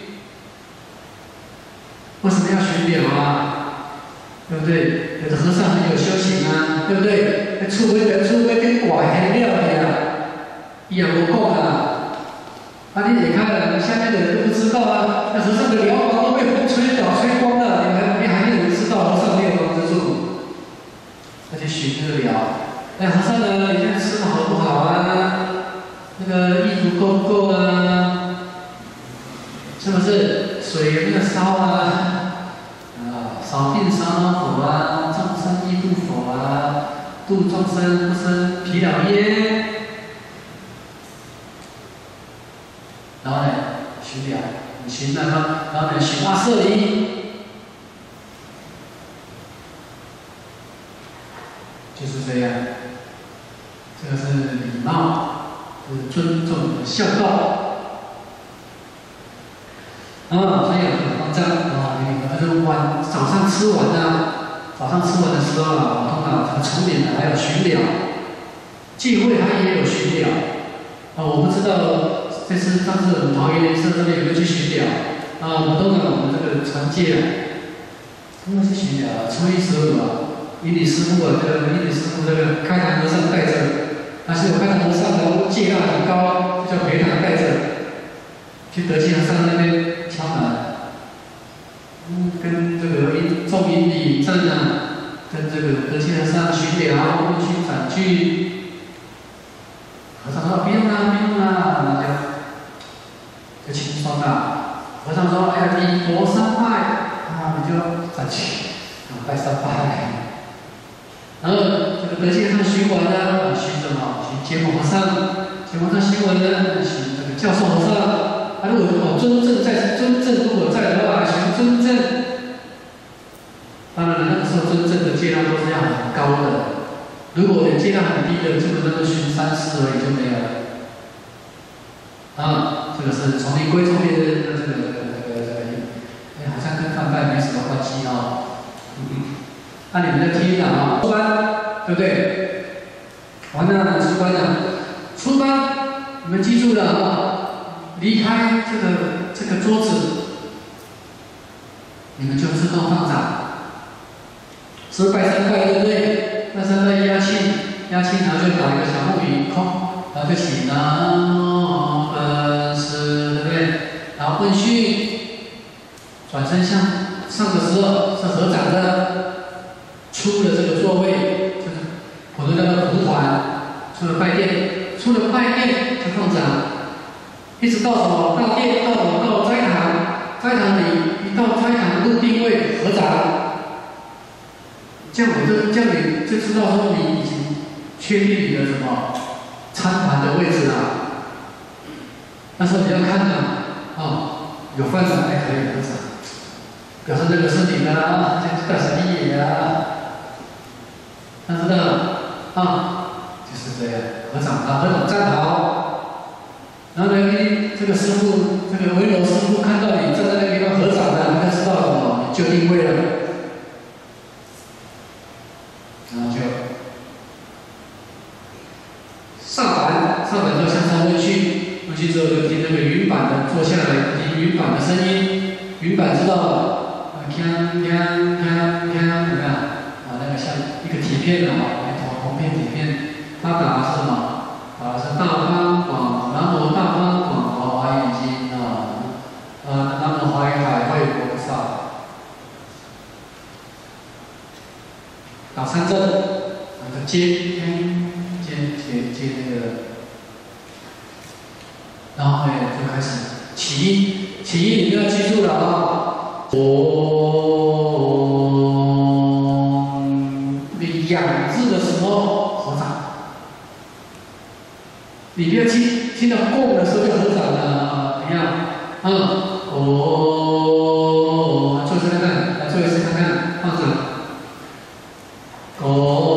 为什么要巡疗啊？对不对？有的和尚很有修行啊，对不对？那出位的出位跟寡很料的呀，伊也无讲啊。啊，你也看了，下面的人都不知道啊。那和尚的疗房都被风吹倒、吹光了，你还你还有人知道和尚疗房之处？那就寻这个疗。那和尚呢，你看吃的好不好啊？那个衣服够不够啊？ 是？水有没有烧啊？啊，烧定烧脑佛啊，众生依度佛啊，度众生不生疲劳耶。然后呢，寻了，你寻那个，然后呢，寻阿舍离，就是这样。这个是礼貌，是尊重的孝道。啊，所以很慌张啊！你可是晚早上吃完呢，早上吃完的时候啊，通常很重点的还有巡了，聚会它也有巡了。啊，我不知道这次上次我们桃园联社这边有没有去巡了？啊，我们通常我们这个传戒啊，他们去巡了，初一十五啊，以你师傅啊，这个以你师傅这个开坛和尚带着，但是我开坛和尚的戒量很高，就叫陪堂带着，去德清和尚那边。敲门，嗯，跟这个众引礼正啊，跟这个德清和尚巡聊，问询反句。和尚说不用啦，不用啦，那就就轻松啦。和尚说：“哎呀，你佛三拜，啊，你就反去，啊，拜三拜。”然后这个德清和尚巡完了，巡什么？巡结果和尚，结果和尚巡完了，巡这个教授和尚。啊，如果哦尊正在尊正如果在的话，寻尊正。当然了，那个时候尊正的戒量都是要很高的。如果你戒量很低的，基本上就寻三世而已就没有了。啊，这个是丛林归丛林的这个这个这个，哎，好像跟泛拜没什么关系哦。嗯，那、啊、你们在听啊，出班对不对？完了，出班了，出班，你们记住了啊。离开这个这个桌子，你们就自动放掌，是拜三拜对不对？拜三拜压气，压气，然后就打一个小木鱼空，然后就起南无本师，对不对？然后问讯，转身向上的时候是合掌的，出了这个座位，就是普通那个蒲团，出了拜殿，出了拜殿就放掌。一直到什么？到殿，到什么？到斋堂，斋堂里一到斋堂入定位合掌，这样我就这样你就知道说你已经确定你的什么参盘的位置了。但是你要看呢，啊、哦，有饭掌还可以合掌，表示这个是你的啊，这个是你的啊。但是呢，啊，就是这样合掌啊，合掌站好。然后呢，这个师傅，这个维罗师傅看到你站在那个地方合掌了，他就知道什么，你就定位了。然后就上板，上板就向上问讯，问讯之后就听那个云板的坐下来，听云板的声音，云板知道了，啊，锵锵锵锵，怎么样？啊，那个像一个铁片的啊，一头红片铁片，他打的是什么？打的是大方广，南无大方广佛华严经啊，呃，南无华严海会菩萨，打三阵，然后接，接接接那个，然后呢就开始起音，起音你们要记住了啊，嗡，你仰字的时候合掌。你不要听听到供的时候就合掌了啊！怎样？嗯，哦，做一次看看，来做一次看看，放掌。哦，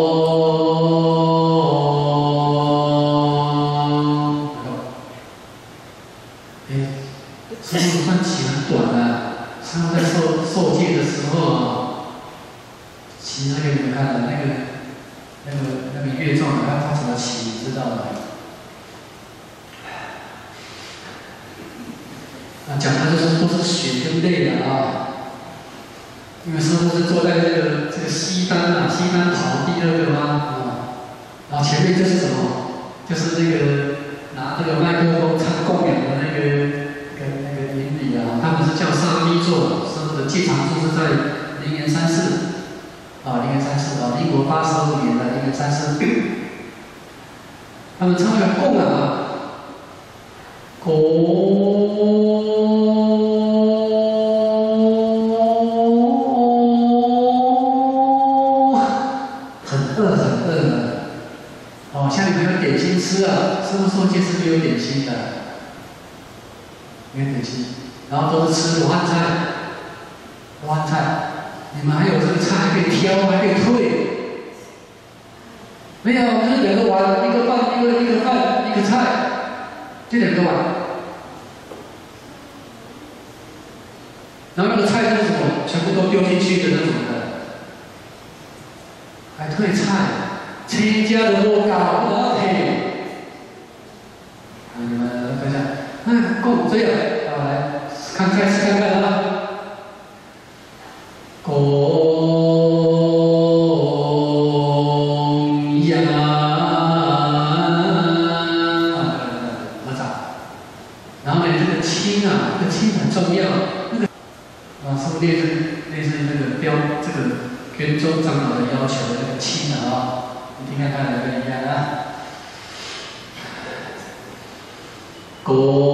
哎，师傅算起很短的，师傅在受受戒的时候啊，起那个你们看的那个那个那个乐状，他他怎么起，你知道吗？啊，讲的就是都是血跟泪的啊，因为师傅是坐在这个这个西单啊，西单朝第二个嘛啊，然后前面就是什么，就是那个拿这个麦克风唱供养的那个跟那个邻里啊，他们是叫沙弥座，师傅的戒常住是在灵岩山寺啊，灵岩山寺啊，民国八十五年的灵岩山寺，他们唱那个供啊，供。 师傅说戒是没有点心的，没有点心，然后都是吃罗汉菜，罗汉菜，你们还有这个菜还可以挑，还可以退，没有，就是两个碗，一个饭，一个一个饭，一个菜，就两个碗，然后那个菜是什么？全部都丢进去的那种的，还退菜。 亲家的多高啊！嘿，你们看一下，嗯，够这样，好来看菜吃看看啊。供养合掌，然后呢，这个亲啊，这个亲很重要，那个啊，是不是类似类似那个标这个跟州长老的要求的那个亲啊？ 你听看看哪个一样啊？供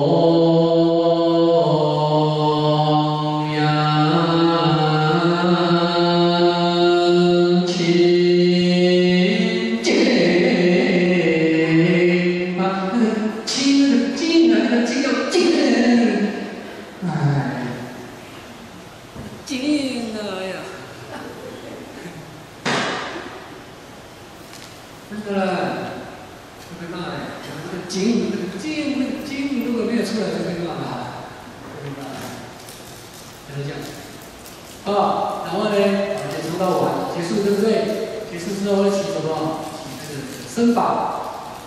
养亲近啊，那个亲那个近啊，那个近要近，哎， 近了呀。 真的啦，这个那嘞，这个经，这个经，这个经如果没有出来，就没办法，对吧？就是这样。啊，然后呢，结束到晚，结束对不对？结束之后会起什么？起这个身法。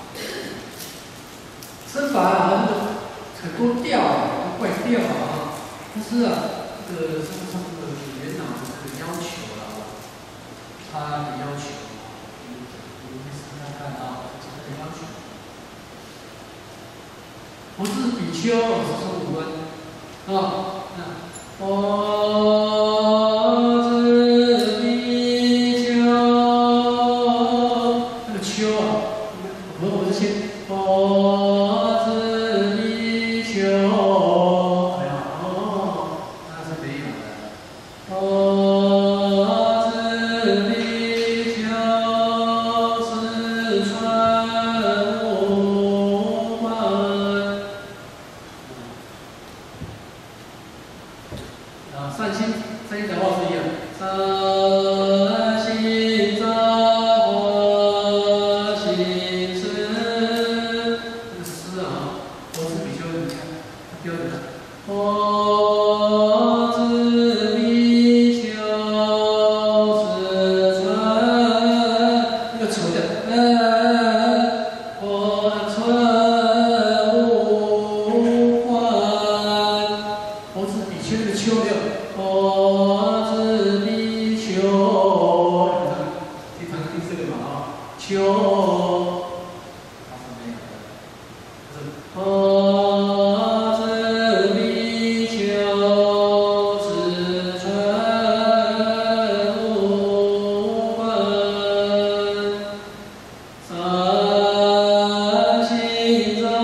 身法啊，很多调啊，怪调啊。但是啊，这个上上这个元老的这个要求啊，他的要求。 看啊，这个要求。不是比丘，是说五官啊。那我是比丘，那个丘啊，和我们这些我是比丘，哎呀，哦，那是没有的。我是比丘。 善心，善心讲话是一样。善心造化心思，这个思啊，我是比丘，你看，它标准。我是比丘，是传，这个扯的，嗯，我传无关，我是比丘这个丘六。 我是比丘，经常听这个嘛啊，丘，它是没有的。我是比丘，是传无关，善心造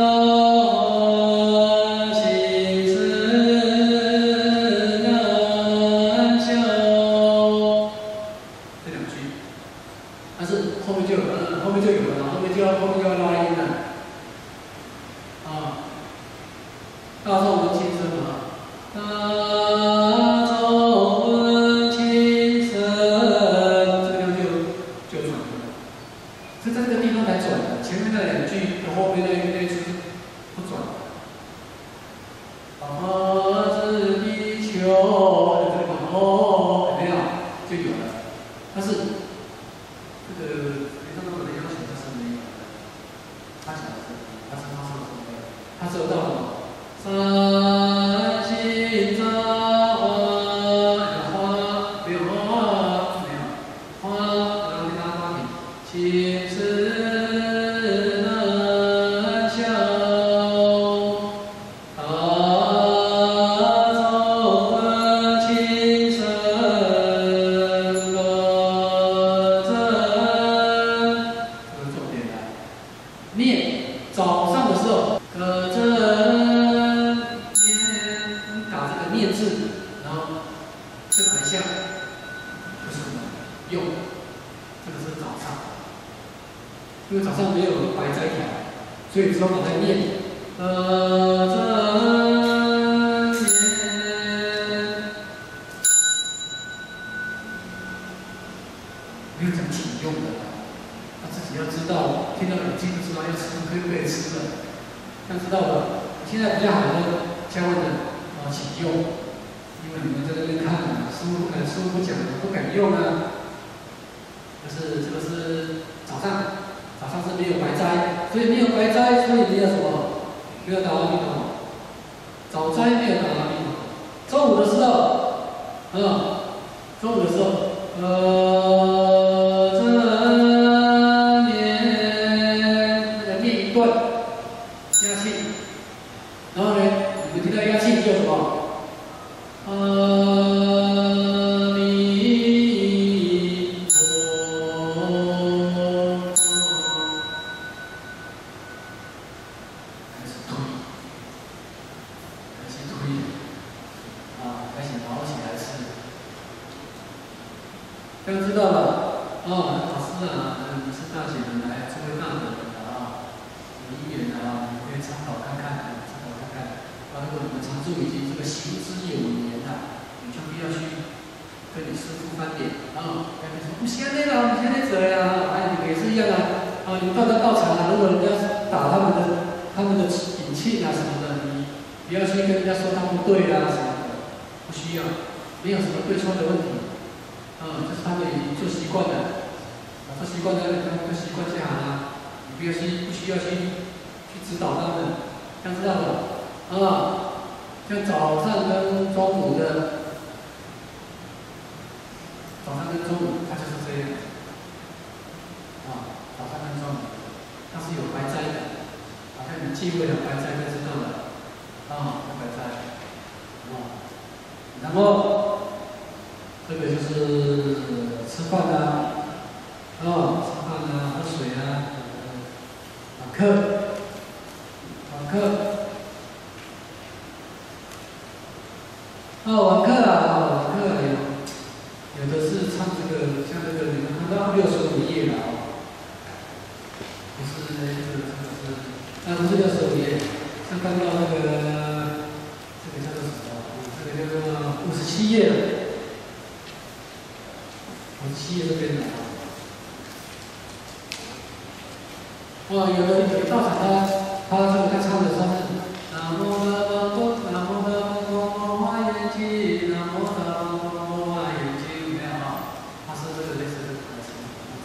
化心思。 但是后面就有了，后面就有了，后面就要后面就要拉音了，啊，大众闻轻声嘛，大众闻轻声，这个地方就就转了，是在这个地方才转的，前面那两句和后面那那句不转的。我是比丘，这个哦，没有就有了，但是。 这个没上到的要求他是没有的，他讲的是，他是他说的没有，他只有到了善心造化，有花没有花没有花，然后给他发明心思难消，大众闻轻声。 念早上的时候，可正念打这个念字，然后这台像就是我们用，这个是早上，因为早上没有白斋条， 所以只有把它念，呃，真言，没有讲请用的，他自己要知道，听到耳机就知道要吃，可以不可以吃的，要知道了。现在比较好的教问的啊，请用，因为你们在那边看啊，师傅不敢，师傅不讲，不敢用啊。就是这个是早上，早上是没有白斋，所以没有白斋，所以没有什么，没有达阿弥陀佛。早斋没有达阿弥陀佛。中午的时候，嗯，中午的时候，呃，这念那个念一段，压气，然后呢，你们听到压气叫什么？呃。大家知道了，哦，老师啊，你是大姐们来，作为大德的啊，有因缘啊，你可以参考看看，参考看看。啊，如果你们常住已经这个行之有年了，你就不要去跟你师父翻脸啊，跟你说不行的啦，不行的者呀，哎，你们也是一样啊。啊，你们到这道场啊，如果人家打他们的他们的引磬啊什么的，你不要去跟人家说他不对啊什么的，不需要，没有什么对错的问题。嗯，这是他们已经做习惯了，啊，做习惯了，他们就习惯就好了。你不要去，不需要去去指导他们，这样知道吧？啊，像早上跟中午的，早上跟中午，它就是这样。啊，早上跟中午，它是有白斋的，好像你忌讳了白斋就知道了。啊，有白斋。啊，然后。这个就是吃饭啊，啊、哦，吃饭啊，喝水啊，晚课，晚课，哦，晚课啊，晚课有，有的是唱这个，像这个你们看到六十五页了啊，不是这个这个是，那不是六十五页，是看到那个这个叫做什么？这个叫做五十七页了。七页这边的啊，哦，有的有的道场他他这个他唱的他是南无大宝多，南无大宝多花严经，南无大宝多花严经，没有啊？他是这个类似的歌词。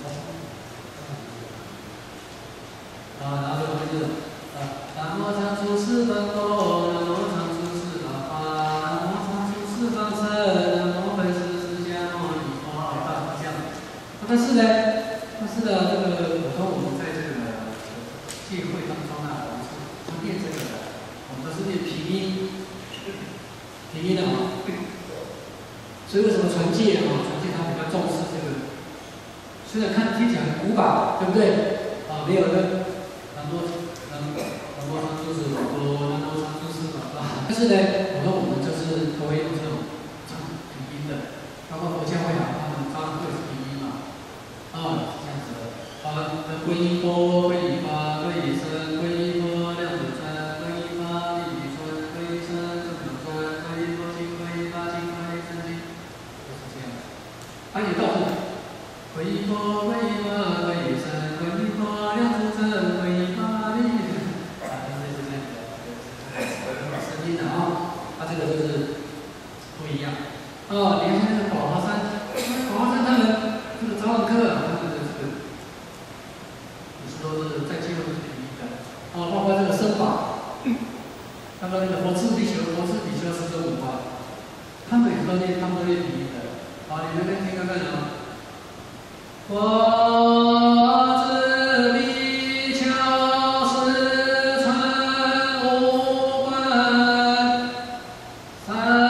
啊，然后就是啊，南无常住四方多，南无常住四方法，南无常住四方僧，南无本师释迦牟尼佛。但是呢，但是呢，这个有时候我们在这个聚会当中啊，我们是不念这个的，我们都是念平音，平音的啊。所以为什么传戒啊？传戒它比较重视这个，虽然看听起来很古板，对不对？啊，没有的，很多很很多常住是很多，很多常住是很多。但是呢，我说我们就是都会用这种唱平音的，包括佛教会啊，他们当然会是平音嘛。啊，这样子的。啊，皈依佛，皈依法，皈依僧，皈依佛，量子尊，皈依法，地理尊，皈依僧，正等尊，皈依佛经，皈依法经，皈依僧经，就是这样。还有道是，皈依佛，皈依法，皈依僧，皈依佛，量子尊，皈依法，地理尊，啊，就是这样子的，声音的啊，它这个就是不一样。啊，你看那个宝华山，宝华山他们。这个早晚课啊，他们的这个有时候是在记录是平民的，啊，包括这个僧法，他们那个佛次比丘、佛次比丘四十五啊，他们也都念，他们都念平民的，啊，你们来听看看啊，佛次比丘十乘五观三。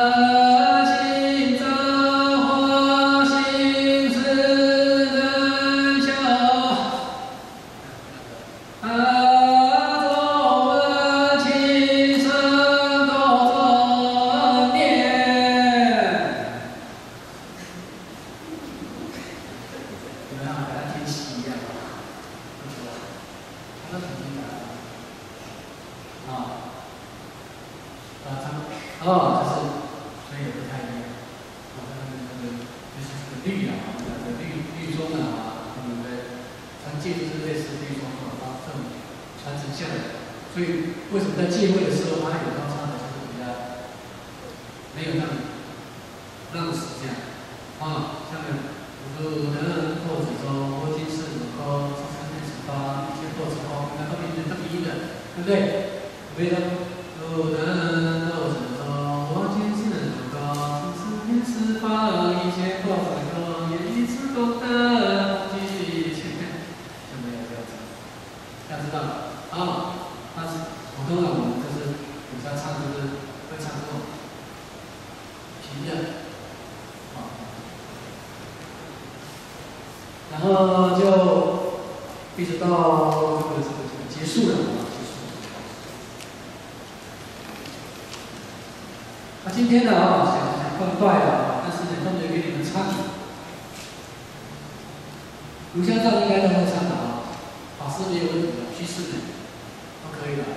啊，啊，他哦，就是所以也不太一样。啊，那个那个就是这个律啊，这个律律宗啊，他们的传戒就是类似律宗啊，这种传承下来。所以为什么在戒会的时候，他有高唱的，就是比较没有让让死这样啊，像古德或者说佛经是什么上三天十八一切或者说那后面是这么一的，对不对？为了古德或者说佛经是什么上三天十八一切或者说也一次功德记前就没有这样子，要知道啊。但是普通的我们就是有时候唱就是会唱这种平的，啊，然后就一直到这个这个这个结束了啊，结束了。那今天呢啊，想想更快了，但是呢，分别给你们唱。卢香照应该都会唱的啊，法师没有问题的，居士呢？可以了，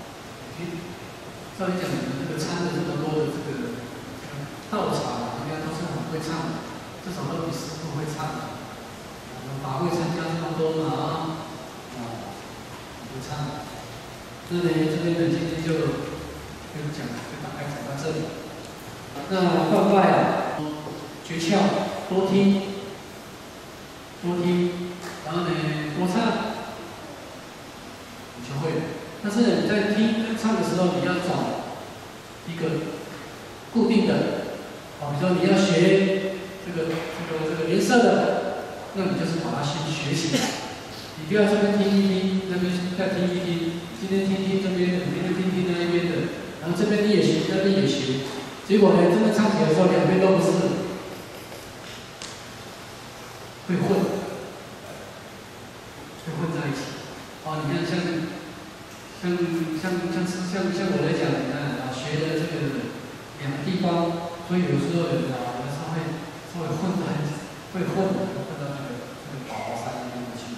照理讲，你们这个参的这么多的这个道场，应该都是很会唱的，至少都比师傅会唱的。我们法会参加这么多嘛啊，啊，会唱。那呢，这边呢，今天就就讲，就大概讲到这里。那拜拜啊，诀窍多听，多听，然后呢，多唱，你就会了。但是你在听跟唱的时候，你要找一个固定的，啊，比如说你要学这个这个这个颜色的，那你就是把它先学起来。你不要这边听一听，那边再听一听，今天听听这边的，明天听听那一边的，然后这边你也学，那边也学，结果呢，真的唱起来的时候，两边都不是，会混，会混在一起。啊，你看像。像像像像像我来讲，你看啊，学的这个两个地方，所以有时候有啊，有的时候会稍微混的很，会混的混到那个那个宝山那边去。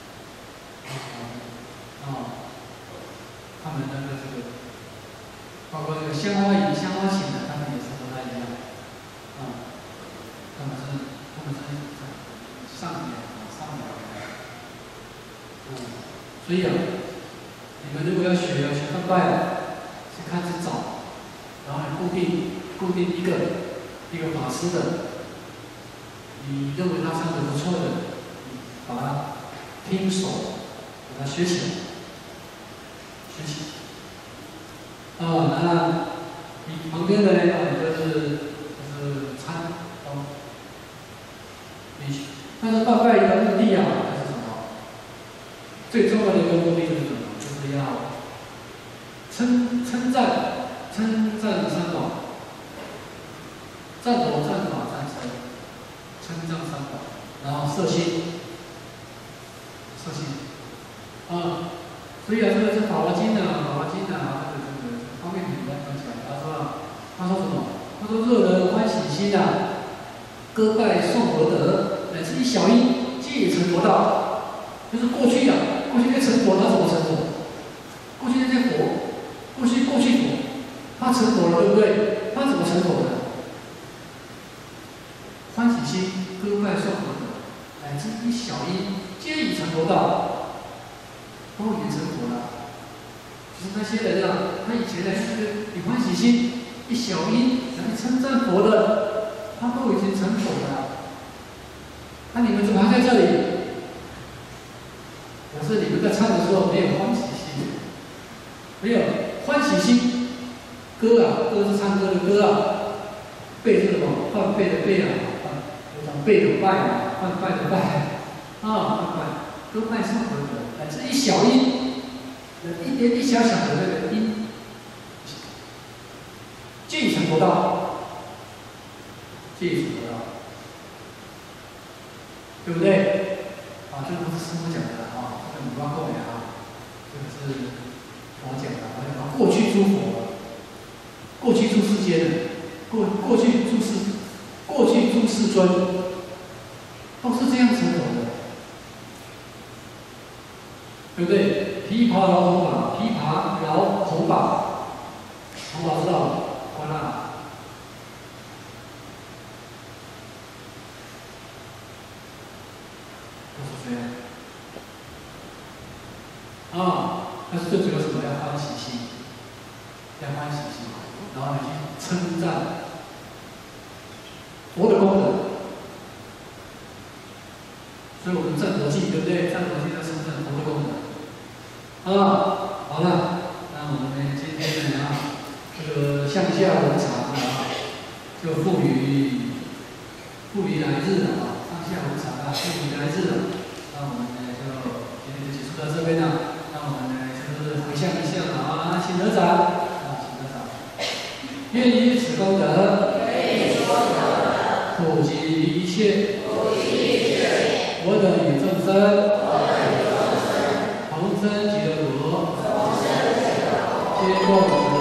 啊，他们的那个这个，包括这个香花椅、香花琴的，他们也是不太一样。啊，他们是他们是上面啊上面的。嗯，所以啊。你们如果要学要学拜拜了，就开始找，然后固定固定一个一个法师的，你认为他唱的不错的，你把它听熟，把它学起来，学起来。啊，那你旁边的呢，就是就是参哦，你但是拜拜的目的啊，是什么？最重要的一个目的就是什么？就是要称称赞称赞三宝，赞佛赞法赞僧，称赞三宝，然后摄心，摄心，啊，所以啊，这个是《法华经》啊，《法华经》啊，这个这个方面品来讲起来，他说他说什么？他说若人欢喜心啊，歌拜颂佛德，乃至一小因，皆成佛道。就是过去啊，过去那成佛，他怎么成佛？过去那些佛，过去过去佛，他成佛了，对不对？他怎么成佛的？欢喜心，歌拜颂佛德，乃至一小因，皆已成佛道，都已经成佛了。就是那些人啊，他以前的这个你欢喜心，一小因，然后称赞佛的，他都已经成佛了。那你们怎么还在这里？可是你们在唱的时候没有欢喜心，没有欢喜心，歌啊，歌是唱歌的歌啊，背是什么？梵呗的背啊，有讲背的拜啊，梵拜的拜啊，梵拜，歌拜颂佛德，乃至一小因，一点一小小的那个因，皆已成佛道，皆已成佛道，对不对？啊，这个不是师父讲的啊，这个你挖过来啊，这个是佛讲的。啊，过去诸佛，过去诸世间的，过过去诸世，过去诸世尊，都是这样成佛的，对不对？琵琶老孔马，琵琶老孔马。 最主要什么？要欢喜心，要欢喜心，然后你去称赞佛的功德。所以我们战佛记，对不对？战佛记要称赞佛的功德。啊，好了，那我们今天呢啊，这个向下文长啊，就赋予赋予来日了啊，上下文长啊，赋予来日了。那我们呢就今天就结束到这边了。那我们呢就是回向一下了啊，请合掌啊，请合掌。愿以此功德，普及一切，我等与众生，同生极乐国，皆共。